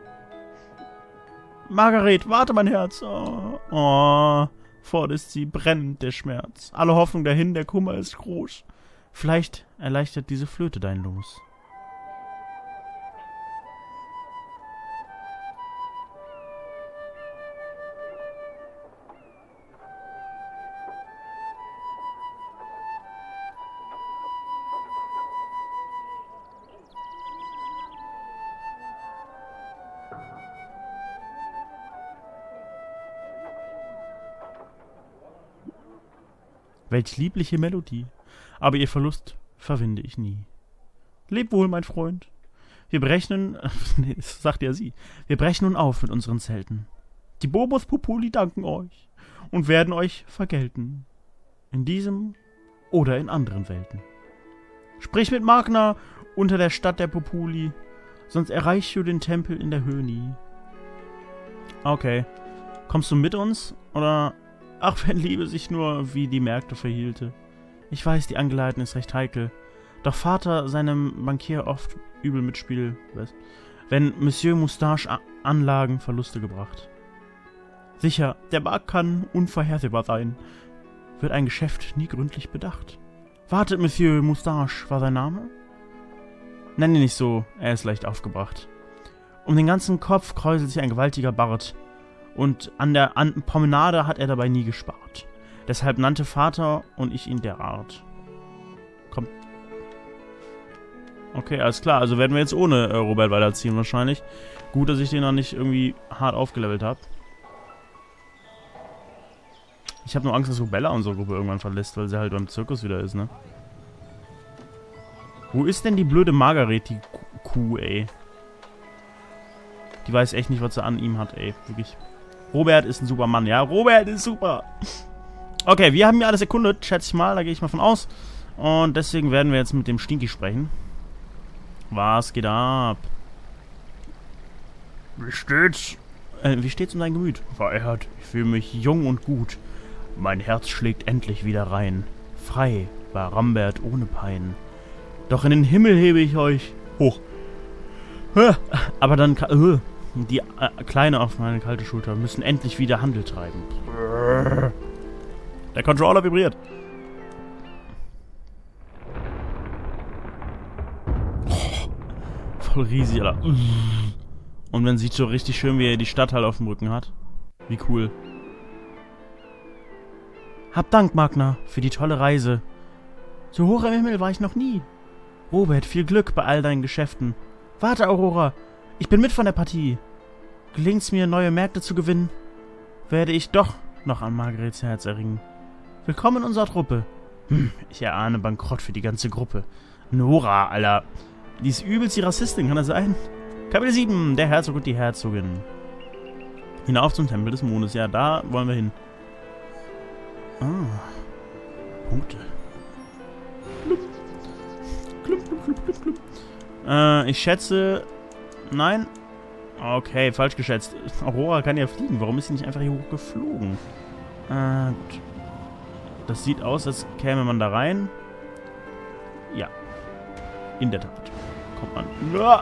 Margaret, warte, mein Herz. Oh, fort ist sie, brennend der Schmerz. Alle Hoffnung dahin, der Kummer ist groß. Vielleicht erleichtert diese Flöte dein Los. Welch liebliche Melodie. Aber ihr Verlust verwinde ich nie. Leb wohl, mein Freund. Wir brechen, nee, das sagt ja sie. Wir brechen nun auf mit unseren Zelten. Die Bobos Populi danken euch und werden euch vergelten. In diesem oder in anderen Welten. Sprich mit Magna unter der Stadt der Populi, sonst erreichst du den Tempel in der Höhe nie. Okay. Kommst du mit uns? Oder, ach, wenn Liebe sich nur wie die Märkte verhielte. Ich weiß, die Angelegenheit ist recht heikel. Doch Vater seinem Bankier oft übel mitspiel, wenn Monsieur Moustache Anlagen Verluste gebracht. Sicher, der Markt kann unvorhersehbar sein. Wird ein Geschäft nie gründlich bedacht. Wartet, Monsieur Moustache, war sein Name? Nenn ihn nicht so, er ist leicht aufgebracht. Um den ganzen Kopf kräuselt sich ein gewaltiger Bart. Und an der Promenade hat er dabei nie gespart. Deshalb nannte Vater und ich ihn derart. Kommt. Okay, alles klar. Also werden wir jetzt ohne Robert weiterziehen wahrscheinlich. Gut, dass ich den noch nicht irgendwie hart aufgelevelt habe. Ich habe nur Angst, dass Rubella unsere Gruppe irgendwann verlässt, weil sie halt beim Zirkus wieder ist, ne? Wo ist denn die blöde Margaret, die Kuh, ey? Die weiß echt nicht, was sie an ihm hat, ey. Wirklich. Robert ist ein super Mann, ja? Robert ist super! Okay, wir haben ja alles erkundet, schätze ich mal. Da gehe ich mal von aus. Und deswegen werden wir jetzt mit dem Stinky sprechen. Was geht ab? Wie steht's? Wie steht's um dein Gemüt? Verehrt, ich fühle mich jung und gut. Mein Herz schlägt endlich wieder rein. Frei war Rambert ohne Pein. Doch in den Himmel hebe ich euch hoch. Aber dann die Kleine auf meine kalte Schulter müssen endlich wieder Handel treiben. Der Controller vibriert. Voll riesig, Alter. Und man sieht so richtig schön, wie er die Stadt halt auf dem Rücken hat. Wie cool. Hab Dank, Magna, für die tolle Reise. So hoch im Himmel war ich noch nie. Robert, viel Glück bei all deinen Geschäften. Warte, Aurora, ich bin mit von der Partie. Gelingt's mir, neue Märkte zu gewinnen, werde ich doch noch an Margarets Herz erringen. Willkommen in unserer Truppe. Ich erahne Bankrott für die ganze Gruppe. Nora, Alter. Die ist übelst die Rassistin, kann das sein? Kapitel 7, der Herzog und die Herzogin. Hinauf zum Tempel des Mondes. Ja, da wollen wir hin. Ah. Punkte. Ich schätze... Nein. Okay, falsch geschätzt. Aurora kann ja fliegen. Warum ist sie nicht einfach hier hochgeflogen? Gut. Das sieht aus, als käme man da rein. Ja. In der Tat. Kommt man. Ja.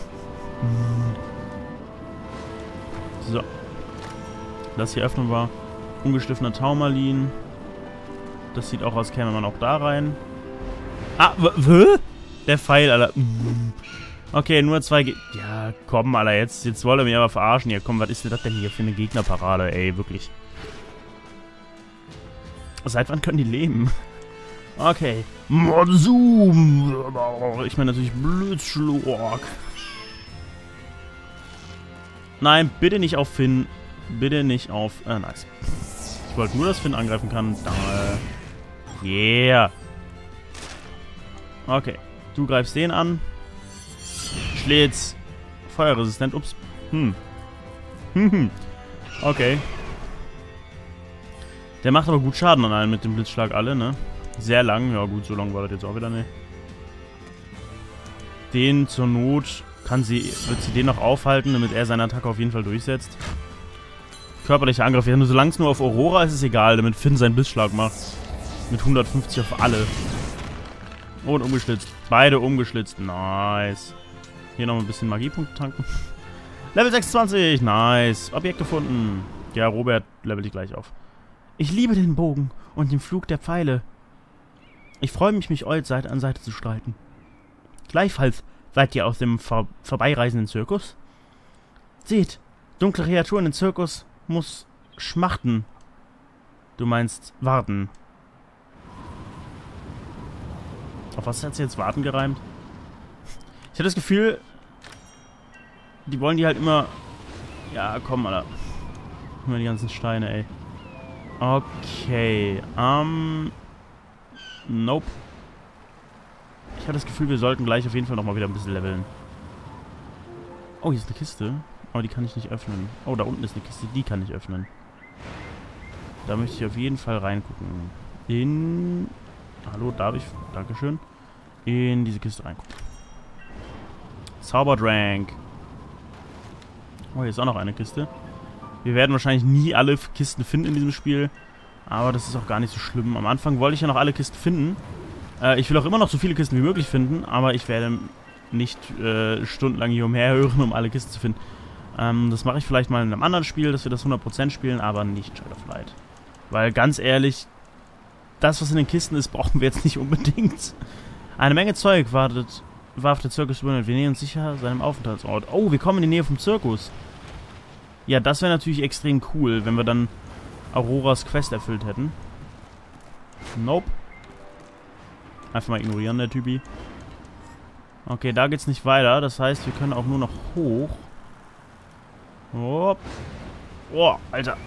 So. Das hier öffnen wir. Ungeschliffener Taumalin. Das sieht auch aus, käme man auch da rein. Ah, der Pfeil, Alter. Okay, nur zwei ja, komm, Alter, jetzt wollt ihr mich aber verarschen. Ja, komm, was ist denn das denn hier für eine Gegnerparade, ey, wirklich. Seit wann können die leben? Okay. Monzoom. Ich meine natürlich Blitzschlag. Nein, bitte nicht auf Finn. Bitte nicht auf... nice. Ich wollte nur, dass Finn angreifen kann. Yeah. Okay. Du greifst den an. Schlitz. Feuerresistent. Ups. Okay. Der macht aber gut Schaden an allen mit dem Blitzschlag alle, ne? Sehr lang. Ja gut, so lang war das jetzt auch wieder, ne? Den zur Not wird sie den noch aufhalten, damit er seine Attacke auf jeden Fall durchsetzt. Körperlicher Angriff. Ja, nur solange es nur auf Aurora ist, ist egal, damit Finn seinen Blitzschlag macht. Mit 150 auf alle. Und umgeschlitzt. Beide umgeschlitzt. Nice. Hier noch ein bisschen Magiepunkte tanken. Level 26. Nice. Objekt gefunden. Ja, Robert levelt die gleich auf. Ich liebe den Bogen und den Flug der Pfeile. Ich freue mich euch Seite an Seite zu streiten. Gleichfalls seid ihr aus dem vorbeireisenden Zirkus? Seht, dunkle Kreaturen im Zirkus muss schmachten. Du meinst warten. Auf was hat sie jetzt warten gereimt? Ich hatte das Gefühl, die wollen die halt immer... Ja, komm, Alter. Immer die ganzen Steine, ey. Okay, Nope. Ich habe das Gefühl, wir sollten gleich auf jeden Fall nochmal wieder ein bisschen leveln. Oh, hier ist eine Kiste. Aber die kann ich nicht öffnen. Oh, da unten ist eine Kiste, die kann ich öffnen. Da möchte ich auf jeden Fall reingucken. Hallo, darf ich? Dankeschön. In diese Kiste reingucken. Zauberdrank. Oh, hier ist auch noch eine Kiste. Wir werden wahrscheinlich nie alle Kisten finden in diesem Spiel. Aber das ist auch gar nicht so schlimm. Am Anfang wollte ich ja noch alle Kisten finden. Ich will auch immer noch so viele Kisten wie möglich finden. Aber ich werde nicht stundenlang hier umherhören, um alle Kisten zu finden. Das mache ich vielleicht mal in einem anderen Spiel, dass wir das 100% spielen, aber nicht Child of Light. Weil, ganz ehrlich, das, was in den Kisten ist, brauchen wir jetzt nicht unbedingt. Eine Menge Zeug war auf der Zirkus übernimmt. Wir nähern uns sicher seinem Aufenthaltsort. Oh, wir kommen in die Nähe vom Zirkus. Ja, das wäre natürlich extrem cool, wenn wir dann Auroras Quest erfüllt hätten. Nope. Einfach mal ignorieren, der Typi. Okay, da geht's nicht weiter. Das heißt, wir können auch nur noch hoch. Oh, oh, Alter.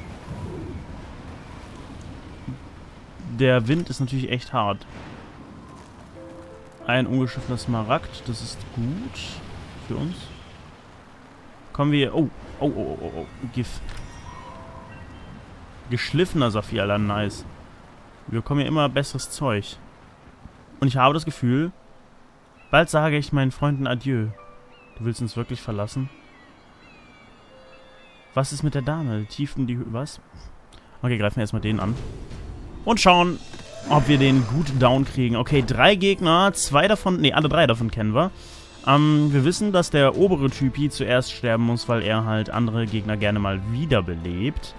Der Wind ist natürlich echt hart. Ein ungeschliffener Smaragd, das ist gut für uns. Kommen wir... Oh, oh, oh, oh, oh, GIF. Geschliffener Saphir, Alter, nice. Wir bekommen ja immer besseres Zeug. Und ich habe das Gefühl, bald sage ich meinen Freunden Adieu. Du willst uns wirklich verlassen? Was ist mit der Dame? Tief in die Höhe... Was? Okay, greifen wir erstmal den an. Und schauen, ob wir den gut down kriegen. Okay, 3 Gegner, 2 davon... Ne, alle 3 davon kennen wir. Wir wissen, dass der obere Typi zuerst sterben muss, weil er halt andere Gegner gerne mal wiederbelebt.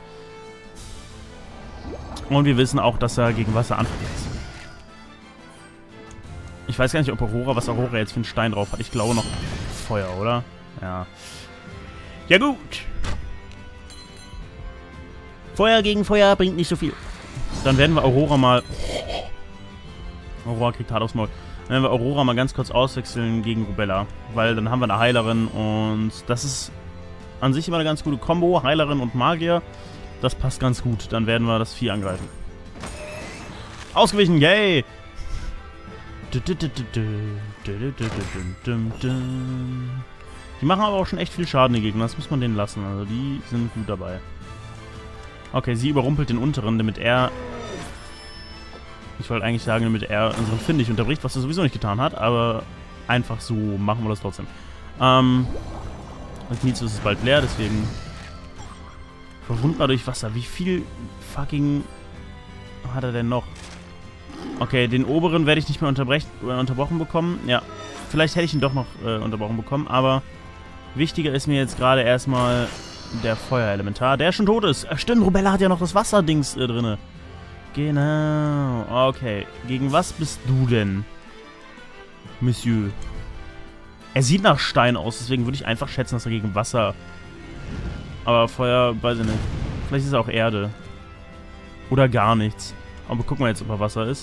Und wir wissen auch, dass er gegen Wasser anfällig ist. Ich weiß gar nicht, ob was Aurora jetzt für einen Stein drauf hat. Ich glaube noch Feuer, oder? Ja. Ja gut. Feuer gegen Feuer bringt nicht so viel. Dann werden wir Aurora mal... Aurora kriegt hart aufs Maul. Dann werden wir Aurora mal ganz kurz auswechseln gegen Rubella. Weil dann haben wir eine Heilerin und das ist an sich immer eine ganz gute Kombo. Heilerin und Magier. Das passt ganz gut. Dann werden wir das Vieh angreifen. Ausgewichen, yay! Die machen aber auch schon echt viel Schaden, die Gegner. Das muss man denen lassen. Also die sind gut dabei. Okay, sie überrumpelt den unteren, damit er... Ich wollte eigentlich sagen, damit er unseren Finn nicht unterbricht, was er sowieso nicht getan hat, aber einfach so machen wir das trotzdem. Als Nitsu ist es bald leer, deswegen... Verwundbar durch Wasser. Wie viel fucking hat er denn noch? Okay, den oberen werde ich nicht mehr unterbrochen bekommen. Ja, vielleicht hätte ich ihn doch noch unterbrochen bekommen, aber wichtiger ist mir jetzt gerade erstmal der Feuerelementar, der schon tot ist. Stimmt, Rubella hat ja noch das Wasserdings drinne. Genau. Okay, gegen was bist du denn, Monsieur? Er sieht nach Stein aus, deswegen würde ich einfach schätzen, dass er gegen Wasser... Aber Feuer, weiß ich nicht. Vielleicht ist es auch Erde. Oder gar nichts. Aber gucken wir jetzt, ob er Wasser ist.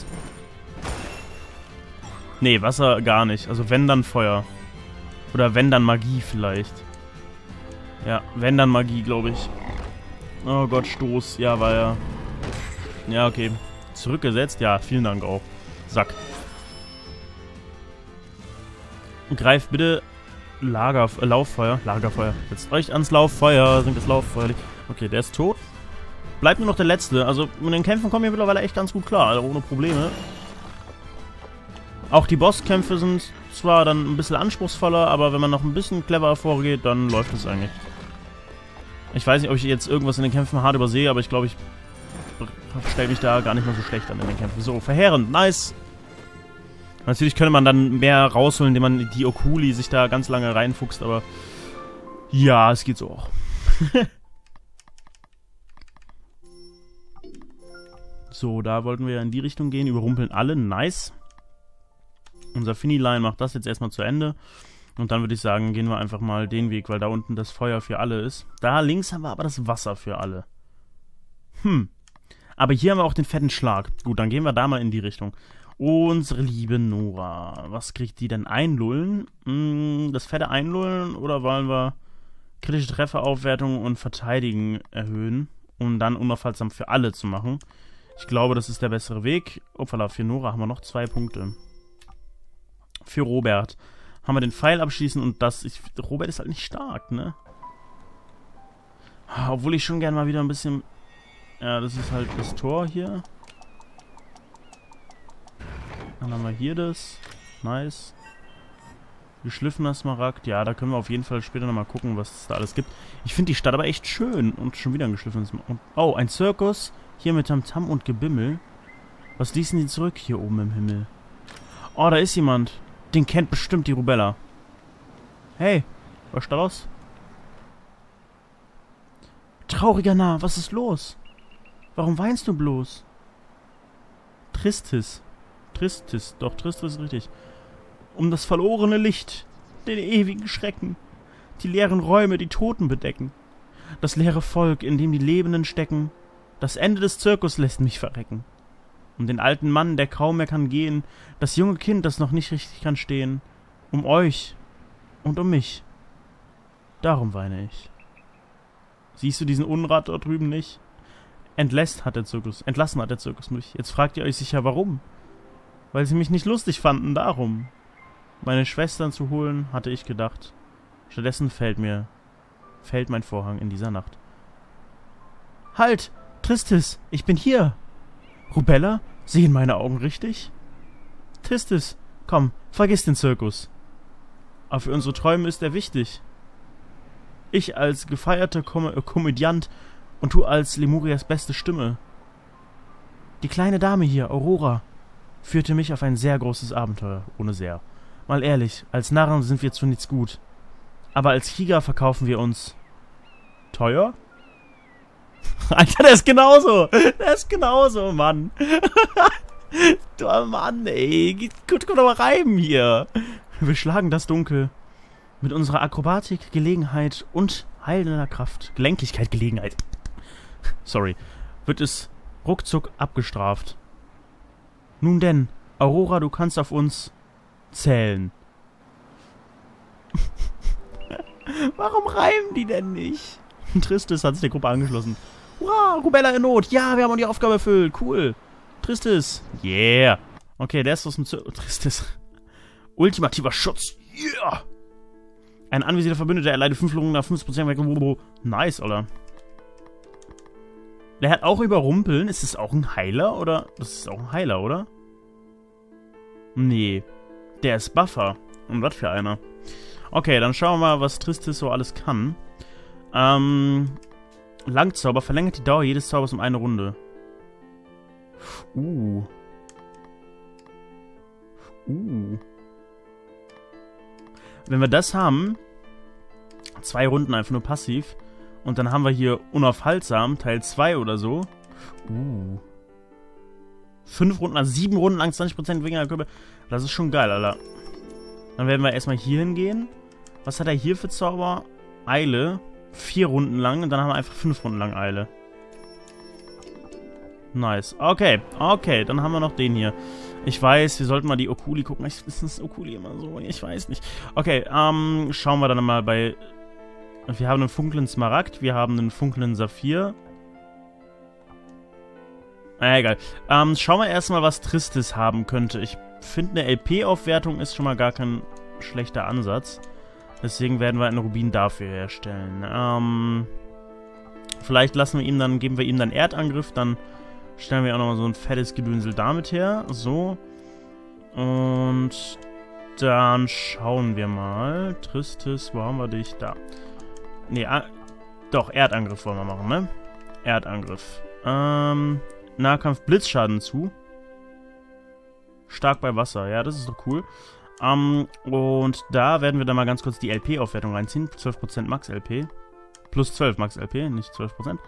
Nee, Wasser gar nicht. Also wenn, dann Feuer. Oder wenn, dann Magie vielleicht. Ja, wenn, dann Magie, glaube ich. Oh Gott, Stoß. Ja, war ja... Ja, okay. Zurückgesetzt? Ja, vielen Dank auch. Sack. Greif bitte... Lauffeuer. Lagerfeuer. Setzt euch ans Lauffeuer. Singt das Lauffeuer. Okay, der ist tot. Bleibt nur noch der letzte. Also mit den Kämpfen kommen wir mittlerweile echt ganz gut klar. Also ohne Probleme. Auch die Bosskämpfe sind zwar dann ein bisschen anspruchsvoller, aber wenn man noch ein bisschen cleverer vorgeht, dann läuft es eigentlich. Ich weiß nicht, ob ich jetzt irgendwas in den Kämpfen hart übersehe, aber ich glaube, ich stelle mich da gar nicht mal so schlecht an in den Kämpfen. So, verheerend. Nice. Natürlich könnte man dann mehr rausholen, indem man die Okuli sich da ganz lange reinfuchst, aber ja, es geht so auch. So, da wollten wir ja in die Richtung gehen, überrumpeln alle, nice. Unser Finiline macht das jetzt erstmal zu Ende. Und dann würde ich sagen, gehen wir einfach mal den Weg, weil da unten das Feuer für alle ist. Da links haben wir aber das Wasser für alle. Aber hier haben wir auch den fetten Schlag. Gut, dann gehen wir da mal in die Richtung. Unsere liebe Nora. Was kriegt die denn? Einlullen? Das fette Einlullen? Oder wollen wir kritische Trefferaufwertung und Verteidigen erhöhen? Um dann unaufhaltsam für alle zu machen. Ich glaube, das ist der bessere Weg. Opfala, für Nora haben wir noch 2 Punkte. Für Robert haben wir den Pfeil abschießen und das... Robert ist halt nicht stark, ne? Obwohl ich schon gerne mal wieder ein bisschen... Ja, das ist halt das Tor hier. Dann haben wir hier das. Nice. Geschliffener Smaragd. Ja, da können wir auf jeden Fall später nochmal gucken, was es da alles gibt. Ich finde die Stadt aber echt schön. Und schon wieder ein geschliffenes Smaragd. Oh, ein Zirkus. Hier mit Tamtam und Gebimmel. Was ließen die zurück hier oben im Himmel? Oh, da ist jemand. Den kennt bestimmt die Rubella. Hey, was ist da los? Trauriger Narr, was ist los? Warum weinst du bloß? Tristis. Tristis, doch, Tristis ist richtig. Um das verlorene Licht, den ewigen Schrecken, die leeren Räume, die Toten bedecken, das leere Volk, in dem die Lebenden stecken, das Ende des Zirkus lässt mich verrecken. Um den alten Mann, der kaum mehr kann gehen, das junge Kind, das noch nicht richtig kann stehen, um euch und um mich. Darum weine ich. Siehst du diesen Unrat dort drüben nicht? Entlassen hat der Zirkus mich. Jetzt fragt ihr euch sicher, warum? Weil sie mich nicht lustig fanden, darum. Meine Schwestern zu holen, hatte ich gedacht. Stattdessen fällt mein Vorhang in dieser Nacht. Halt! Tristis, ich bin hier! Rubella, sehen meine Augen richtig? Tristis, komm, vergiss den Zirkus. Aber für unsere Träume ist er wichtig. Ich als gefeierter Komödiant und du als Lemurias beste Stimme. Die kleine Dame hier, Aurora, führte mich auf ein sehr großes Abenteuer, ohne sehr. Mal ehrlich, als Narren sind wir zu nichts gut. Aber als Krieger verkaufen wir uns... Teuer? Alter, der ist genauso! Der ist genauso, Mann! Du Mann, ey! Guck doch mal reiben hier! Wir schlagen das Dunkel. Mit unserer Akrobatik, Gelegenheit und heilender Kraft. Gelenkigkeit, Gelegenheit. Sorry. Wird es ruckzuck abgestraft. Nun denn, Aurora, du kannst auf uns zählen. Warum reimen die denn nicht? Tristis hat sich der Gruppe angeschlossen. Hurra, Rubella in Not. Ja, wir haben die Aufgabe erfüllt. Cool. Tristis. Yeah. Okay, der ist aus dem Tristis. Ultimativer Schutz. Yeah. Ein anvisierter Verbündeter erleidet 5 Lungen nach 50% weg. Nice, Alter. Der hat auch Überrumpeln. Ist das auch ein Heiler, oder? Das ist auch ein Heiler, oder? Nee. Der ist Buffer. Und was für einer. Okay, dann schauen wir mal, was Tristis so alles kann. Langzauber verlängert die Dauer jedes Zaubers um 1 Runde. Wenn wir das haben, 2 Runden einfach nur passiv, und dann haben wir hier unaufhaltsam, Teil 2 oder so. 5 Runden, also 7 Runden lang 20% weniger Körper. Das ist schon geil, Alter. Dann werden wir erstmal hier hingehen. Was hat er hier für Zauber? Eile. 4 Runden lang und dann haben wir einfach 5 Runden lang Eile. Nice. Okay, dann haben wir noch den hier. Ich weiß, wir sollten mal die Okuli gucken. Ist das Okuli immer so? Ich weiß nicht. Okay, schauen wir dann mal bei... Wir haben einen funkelnden Smaragd, wir haben einen funkelnden Saphir. Egal. Schauen wir erstmal, was Tristis haben könnte. Ich finde, eine LP-Aufwertung ist schon mal gar kein schlechter Ansatz. Deswegen werden wir einen Rubin dafür herstellen. Vielleicht geben wir ihm dann Erdangriff, dann stellen wir auch nochmal so ein fettes Gedünsel damit her. So. Und dann schauen wir mal. Tristis, wo haben wir dich? Da. Nee, doch, Erdangriff wollen wir machen, ne? Erdangriff. Nahkampf Blitzschaden zu. Stark bei Wasser, ja, das ist doch cool. Und da werden wir dann mal ganz kurz die LP-Aufwertung reinziehen. 12% Max-LP. Plus 12 Max-LP, nicht 12%.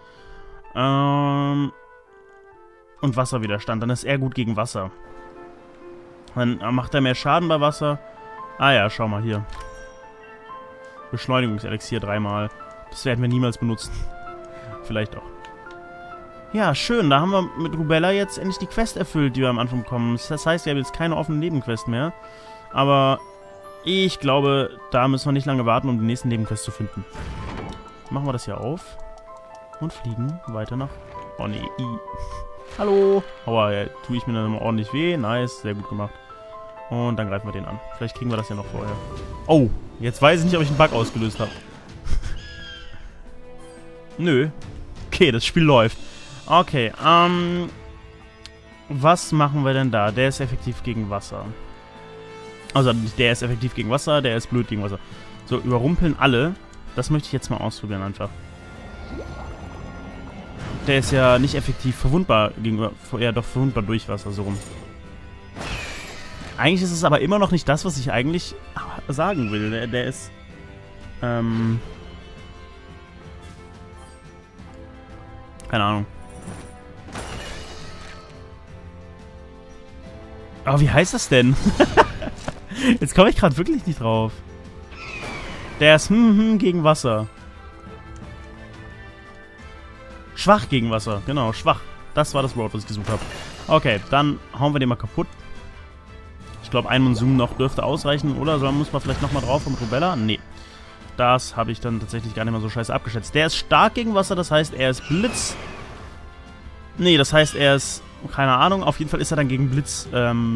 Und Wasserwiderstand. Dann ist er gut gegen Wasser. Dann macht er mehr Schaden bei Wasser. Ah ja, schau mal hier. Beschleunigungselixier 3-mal. Das werden wir niemals benutzen. Vielleicht auch. Ja, schön. Da haben wir mit Rubella jetzt endlich die Quest erfüllt, die wir am Anfang bekommen. Das heißt, wir haben jetzt keine offene Nebenquest mehr. Aber ich glaube, da müssen wir nicht lange warten, um die nächsten Nebenquests zu finden. Machen wir das hier auf. Und fliegen weiter nach... Oh nee, Hallo. Aua, ja, tue ich mir dann mal ordentlich weh. Nice, sehr gut gemacht. Und dann greifen wir den an. Vielleicht kriegen wir das ja noch vorher. Oh, jetzt weiß ich nicht, ob ich einen Bug ausgelöst habe. Nö. Okay, das Spiel läuft. Okay, was machen wir denn da? Der ist effektiv gegen Wasser. Also, der ist effektiv gegen Wasser, der ist blöd gegen Wasser. So, überrumpeln alle. Das möchte ich jetzt mal ausprobieren einfach. Der ist ja nicht effektiv verwundbar gegenüber... Ja, doch verwundbar durch Wasser, so rum. Eigentlich ist es aber immer noch nicht das, was ich eigentlich sagen will. Der ist... Keine Ahnung. Aber wie heißt das denn? Jetzt komme ich gerade wirklich nicht drauf. Der ist gegen Wasser. Schwach gegen Wasser. Genau, schwach. Das war das Wort, was ich gesucht habe. Okay, dann hauen wir den mal kaputt. Ich glaube, ein Monsun noch dürfte ausreichen. Oder muss man vielleicht nochmal drauf vom Rubella? Nee. Das habe ich dann tatsächlich gar nicht mal so scheiße abgeschätzt. Der ist stark gegen Wasser, das heißt, er ist Blitz. Nee, das heißt, er ist... Keine Ahnung, auf jeden Fall ist er dann gegen Blitz,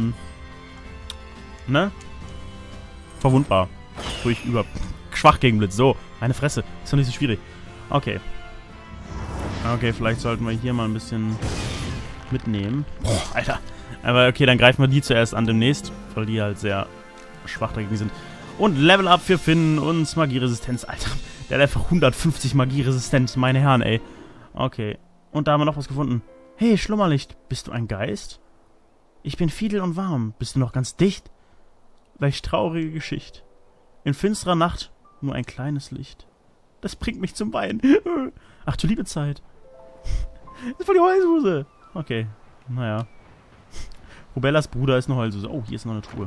ne? Verwundbar. Schwach gegen Blitz. So, meine Fresse. Ist doch nicht so schwierig. Okay. Okay, vielleicht sollten wir hier mal ein bisschen mitnehmen. Boah, Alter. Aber okay, dann greifen wir die zuerst an demnächst, weil die halt sehr schwach dagegen sind. Und Level Up für Finn und Magieresistenz. Alter, der hat einfach 150 Magieresistenz, meine Herren, ey. Okay. Und da haben wir noch was gefunden. Hey, Schlummerlicht, bist du ein Geist? Ich bin fiedel und warm. Bist du noch ganz dicht? Welch traurige Geschichte. In finsterer Nacht nur ein kleines Licht. Das bringt mich zum Weinen. Ach du liebe Zeit. Das ist voll die Heulsuse. Okay, naja. Rubellas Bruder ist eine Heulsuse. Oh, hier ist noch eine Truhe.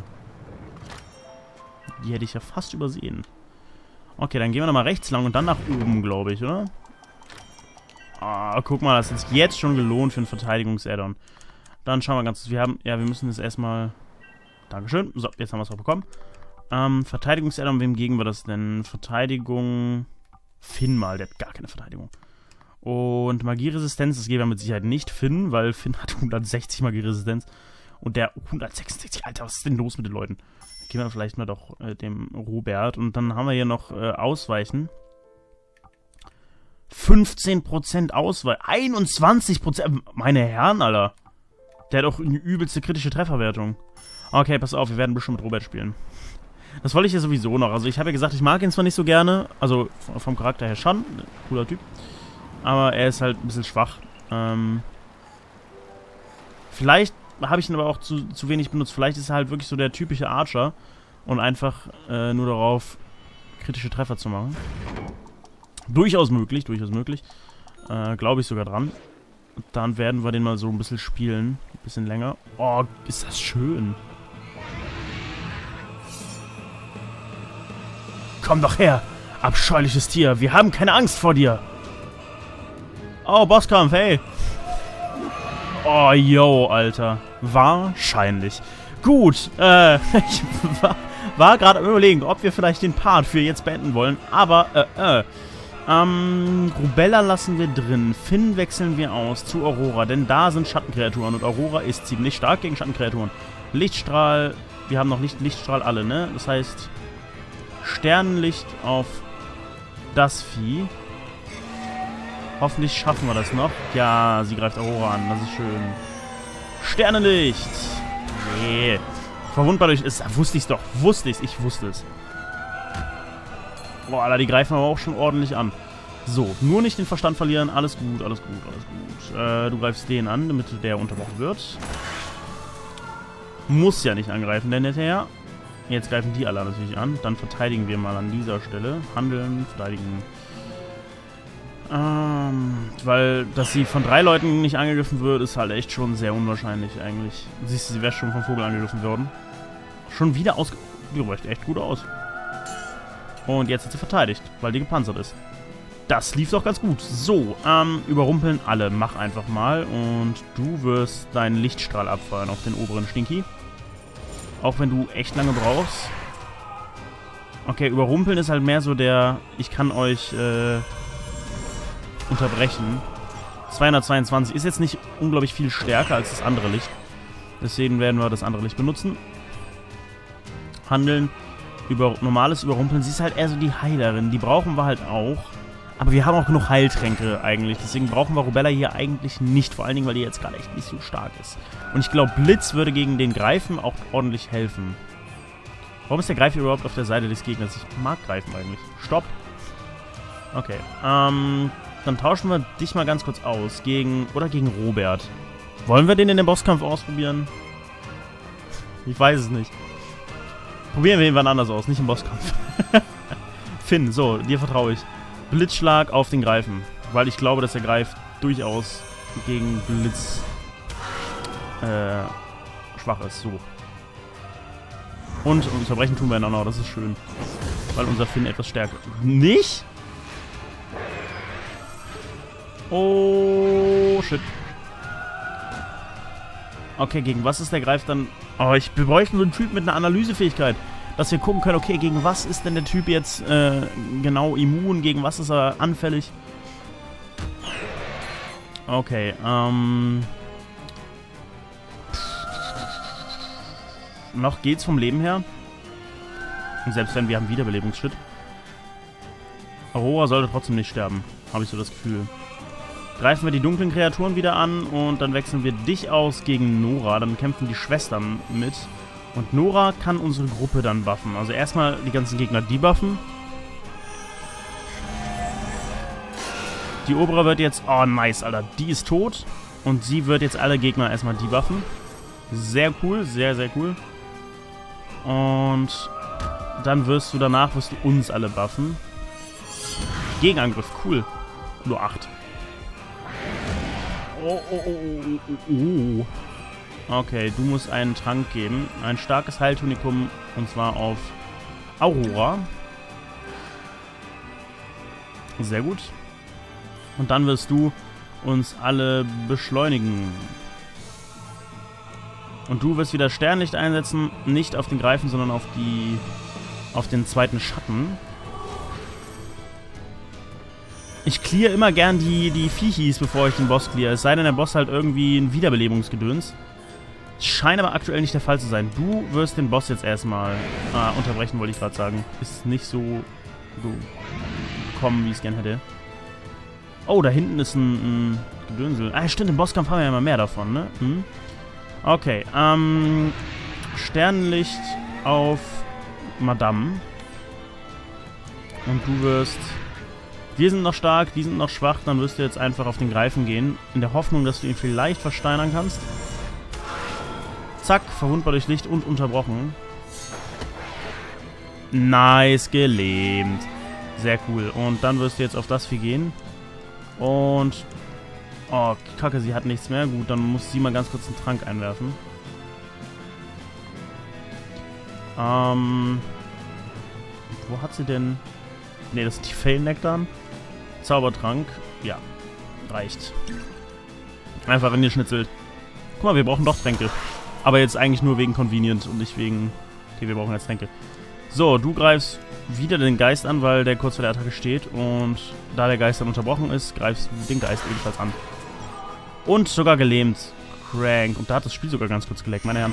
Die hätte ich ja fast übersehen. Okay, dann gehen wir nochmal rechts lang und dann nach oben, glaube ich, oder? Ah, guck mal, das ist jetzt schon gelohnt für einen Verteidigungs-Add-on. Dann schauen wir ganz... Wir müssen das erstmal... Dankeschön. So, jetzt haben wir es auch bekommen. Verteidigungs-Add-on, wem geben wir das denn? Verteidigung... Finn mal, der hat gar keine Verteidigung. Und Magieresistenz, das geben wir mit Sicherheit nicht Finn, weil Finn hat 160 Magieresistenz. Und der 166. Alter, was ist denn los mit den Leuten? Geben wir vielleicht mal doch dem Robert. Und dann haben wir hier noch Ausweichen. 15% Auswahl. 21%. Meine Herren, Alter. Der hat auch eine übelste kritische Trefferwertung. Okay, pass auf, wir werden bestimmt mit Robert spielen. Das wollte ich ja sowieso noch. Also ich habe ja gesagt, ich mag ihn zwar nicht so gerne. Also vom Charakter her schon. Cooler Typ. Aber er ist halt ein bisschen schwach. Vielleicht habe ich ihn aber auch zu wenig benutzt. Vielleicht ist er halt wirklich so der typische Archer. Und einfach nur darauf, kritische Treffer zu machen. Durchaus möglich, durchaus möglich. Glaube ich sogar dran. Dann werden wir den mal so ein bisschen spielen. Ein bisschen länger. Oh, ist das schön. Komm doch her, abscheuliches Tier. Wir haben keine Angst vor dir. Oh, Bosskampf, hey. Oh, yo, Alter. Wahrscheinlich. Gut, ich war gerade am Überlegen, ob wir vielleicht den Part für jetzt beenden wollen. Aber, Rubella lassen wir drin. Finn wechseln wir aus zu Aurora, denn da sind Schattenkreaturen und Aurora ist ziemlich stark gegen Schattenkreaturen. Lichtstrahl, wir haben noch nicht Lichtstrahl alle, ne? Das heißt, Sternenlicht auf das Vieh. Hoffentlich schaffen wir das noch. Ja, sie greift Aurora an, das ist schön. Sternenlicht! Yeah. Verwundbar durch ist. Wusste ich's doch. Ich wusste es. Boah, Alter, die greifen aber auch schon ordentlich an. So, nur nicht den Verstand verlieren. Alles gut, alles gut, alles gut. Du greifst den an, damit der unterbrochen wird. Muss ja nicht angreifen, denn hinterher. Jetzt greifen die alle natürlich an. Dann verteidigen wir mal an dieser Stelle. Handeln, verteidigen. Weil, dass sie von 3 Leuten nicht angegriffen wird, ist halt echt schon sehr unwahrscheinlich eigentlich. Siehst du, sie wäre schon vom Vogel angegriffen worden. Schon wieder die reicht echt gut aus. Und jetzt hat sie verteidigt, weil die gepanzert ist. Das lief doch ganz gut. So, überrumpeln alle. Mach einfach mal. Und du wirst deinen Lichtstrahl abfeuern auf den oberen Stinky. Auch wenn du echt lange brauchst. Okay, überrumpeln ist halt mehr so der... Ich kann euch, unterbrechen. 222 ist jetzt nicht unglaublich viel stärker als das andere Licht. Deswegen werden wir das andere Licht benutzen. Handeln. Normales Überrumpeln. Sie ist halt eher so die Heilerin. Die brauchen wir halt auch. Aber wir haben auch genug Heiltränke eigentlich. Deswegen brauchen wir Rubella hier eigentlich nicht. Vor allen Dingen, weil die jetzt gerade echt nicht so stark ist. Und ich glaube, Blitz würde gegen den Greifen auch ordentlich helfen. Warum ist der Greifer überhaupt auf der Seite des Gegners? Ich mag Greifen eigentlich. Stopp. Okay. Dann tauschen wir dich mal ganz kurz aus. Gegen Robert. Wollen wir den in dem Bosskampf ausprobieren? Ich weiß es nicht. Probieren wir ihn wann anders aus, nicht im Bosskampf. Finn, so, dir vertraue ich. Blitzschlag auf den Greifen. Weil ich glaube, dass der Greif durchaus gegen Blitz schwach ist. So. Und unterbrechen tun wir ihn auch noch, das ist schön. Weil unser Finn etwas stärker... Nicht? Oh, shit. Okay, gegen was ist der Greif dann... Oh, wir bräuchten so einen Typ mit einer Analysefähigkeit. Dass wir gucken können, okay, gegen was ist denn der Typ jetzt genau immun? Gegen was ist er anfällig? Okay, noch geht's vom Leben her. Und selbst wenn wir haben Wiederbelebungsschritt. Aurora sollte trotzdem nicht sterben. Habe ich so das Gefühl. Greifen wir die dunklen Kreaturen wieder an und dann wechseln wir dich aus gegen Nora. Dann kämpfen die Schwestern mit. Und Nora kann unsere Gruppe dann buffen. Also erstmal die ganzen Gegner debuffen. Die Obere wird jetzt... Oh, nice, Alter. Die ist tot. Und sie wird jetzt alle Gegner erstmal debuffen. Sehr cool, sehr, sehr cool. Und dann wirst du uns alle buffen. Gegenangriff, cool. Nur 8. Oh. Okay, du musst einen Trank geben. Ein starkes Heiltonikum, und zwar auf Aurora. Sehr gut. Und dann wirst du uns alle beschleunigen. Und du wirst wieder Sternlicht einsetzen, nicht auf den Greifen, sondern auf den zweiten Schatten. Ich clear immer gern die Viechis, bevor ich den Boss clear. Es sei denn, der Boss halt irgendwie ein Wiederbelebungsgedöns. Scheint aber aktuell nicht der Fall zu sein. Du wirst den Boss jetzt erstmal unterbrechen, wollte ich gerade sagen. Ist nicht so gekommen, wie ich es gern hätte. Oh, da hinten ist ein Gedönsel. Ah, stimmt, im Bosskampf haben wir ja immer mehr davon, ne? Hm. Okay, Sternenlicht auf Madame. Und du wirst... Wir sind noch stark, die sind noch schwach, dann wirst du jetzt einfach auf den Greifen gehen. In der Hoffnung, dass du ihn vielleicht versteinern kannst. Zack, verwundbar durch Licht und unterbrochen. Nice, gelähmt. Sehr cool. Und dann wirst du jetzt auf das Vieh gehen. Und... Oh, kacke, sie hat nichts mehr. Gut, dann muss sie mal ganz kurz einen Trank einwerfen. Wo hat sie denn... Ne, das ist die Fellnektarn. Zaubertrank. Ja, reicht. Einfach in den Schnitzelt. Guck mal, wir brauchen doch Tränke. Aber jetzt eigentlich nur wegen Convenient und nicht wegen... Okay, wir brauchen jetzt Tränke. So, du greifst wieder den Geist an, weil der kurz vor der Attacke steht. Und da der Geist dann unterbrochen ist, greifst du den Geist ebenfalls an. Und sogar gelähmt. Crank. Und da hat das Spiel sogar ganz kurz geleckt, meine Herren.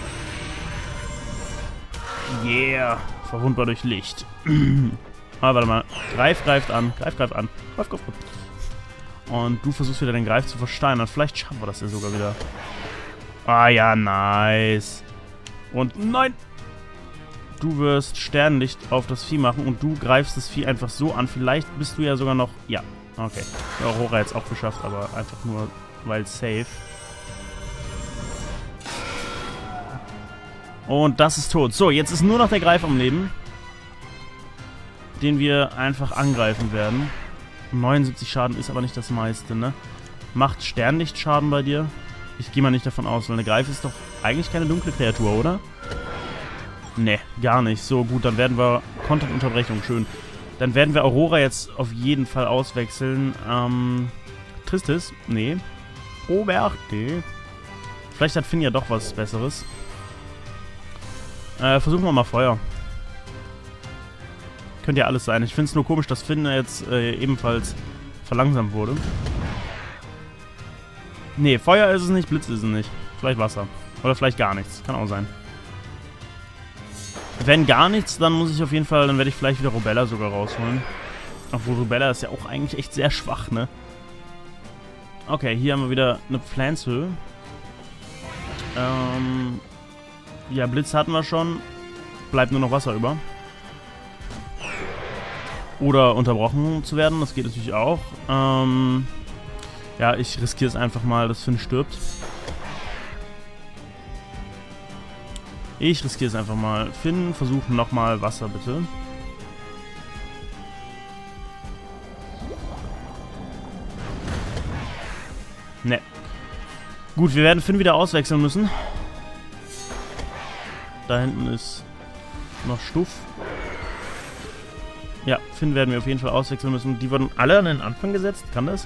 Yeah. Verwundbar durch Licht. Ah, warte mal. Greift an. Greif an. Greif. Und du versuchst wieder den Greif zu versteinern. Vielleicht schaffen wir das ja sogar wieder. Ah ja, nice. Und nein. Du wirst Sternenlicht auf das Vieh machen und du greifst das Vieh einfach so an. Vielleicht bist du ja sogar noch... Ja, okay. Die Aurora jetzt auch geschafft, aber einfach nur, weil safe. Und das ist tot. So, jetzt ist nur noch der Greif am Leben. Den wir einfach angreifen werden. 79 Schaden ist aber nicht das meiste, ne? Macht Sternlicht Schaden bei dir? Ich gehe mal nicht davon aus, weil eine Greif ist doch eigentlich keine dunkle Kreatur, oder? Ne, gar nicht. So, gut, dann werden wir... Content-Unterbrechung, schön. Dann werden wir Aurora jetzt auf jeden Fall auswechseln. Tristis? Nee. Robert? Nee. Vielleicht hat Finn ja doch was Besseres. Versuchen wir mal Feuer. Könnte ja alles sein. Ich finde es nur komisch, dass Finn jetzt ebenfalls verlangsamt wurde. Nee, Feuer ist es nicht, Blitz ist es nicht. Vielleicht Wasser. Oder vielleicht gar nichts. Kann auch sein. Wenn gar nichts, dann muss ich auf jeden Fall, dann werde ich vielleicht wieder Rubella sogar rausholen. Obwohl Rubella ist ja auch eigentlich echt sehr schwach, ne? Okay, hier haben wir wieder eine Pflanze. Ja, Blitz hatten wir schon. Bleibt nur noch Wasser über. Oder unterbrochen zu werden, das geht natürlich auch. Ja, ich riskiere es einfach mal, dass Finn stirbt. Ich riskiere es einfach mal. Finn, versuch nochmal Wasser, bitte. Ne. Gut, wir werden Finn wieder auswechseln müssen. Da hinten ist noch Stuff. Ja, Finn werden wir auf jeden Fall auswechseln müssen. Die wurden alle an den Anfang gesetzt. Kann das?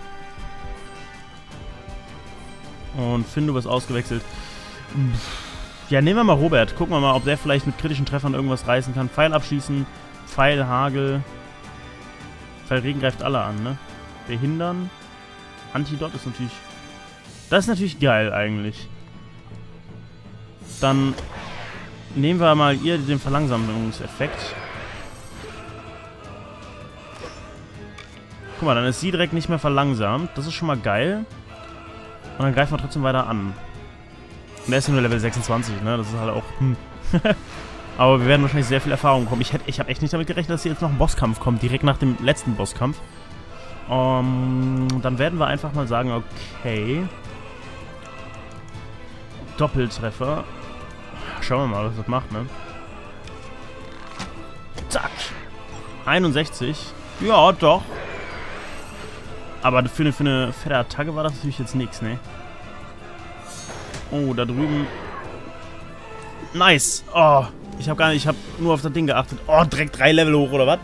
Und Finn, du wirst ausgewechselt. Ja, nehmen wir mal Robert. Gucken wir mal, ob der vielleicht mit kritischen Treffern irgendwas reißen kann. Pfeil abschießen. Pfeil, Hagel. Pfeilregen greift alle an, ne? Behindern. Antidot ist natürlich... Das ist natürlich geil, eigentlich. Dann nehmen wir mal ihr den Verlangsamungseffekt. Guck mal, dann ist sie direkt nicht mehr verlangsamt. Das ist schon mal geil. Und dann greifen wir trotzdem weiter an. Und er ist ja nur Level 26, ne? Das ist halt auch... Aber wir werden wahrscheinlich sehr viel Erfahrung bekommen. Ich habe echt nicht damit gerechnet, dass hier jetzt noch ein Bosskampf kommt. Direkt nach dem letzten Bosskampf. Dann werden wir einfach mal sagen, okay. Doppeltreffer. Schauen wir mal, was das macht, ne? Zack. 61. Ja, doch. Aber für eine fette Attacke war das natürlich jetzt nichts, ne? Oh, da drüben. Nice. Oh, ich habe nur auf das Ding geachtet. Oh, direkt 3 Level hoch, oder was?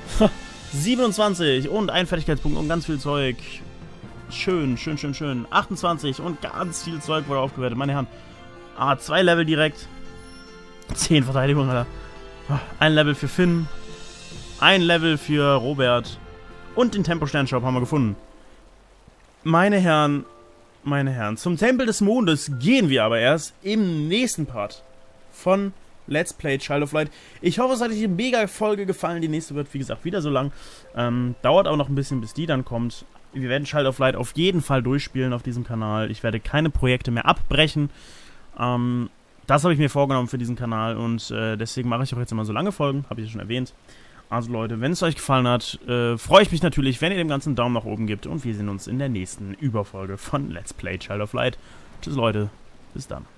27 und ein Fertigkeitspunkt und ganz viel Zeug. Schön, schön, schön, schön. 28 und ganz viel Zeug wurde aufgewertet, meine Herren. 2 Level direkt. 10 Verteidigung, Alter. Ein Level für Finn. Ein Level für Robert. Und den Tempo-Sternshop haben wir gefunden. Meine Herren, zum Tempel des Mondes gehen wir aber erst im nächsten Part von Let's Play Child of Light. Ich hoffe, es hat euch die Mega-Folge gefallen. Die nächste wird, wie gesagt, wieder so lang. Dauert aber noch ein bisschen, bis die dann kommt. Wir werden Child of Light auf jeden Fall durchspielen auf diesem Kanal. Ich werde keine Projekte mehr abbrechen. Das habe ich mir vorgenommen für diesen Kanal und deswegen mache ich auch jetzt immer so lange Folgen, habe ich ja schon erwähnt. Also Leute, wenn es euch gefallen hat, freue ich mich natürlich, wenn ihr dem Ganzen einen Daumen nach oben gebt und wir sehen uns in der nächsten Überfolge von Let's Play Child of Light. Tschüss Leute, bis dann.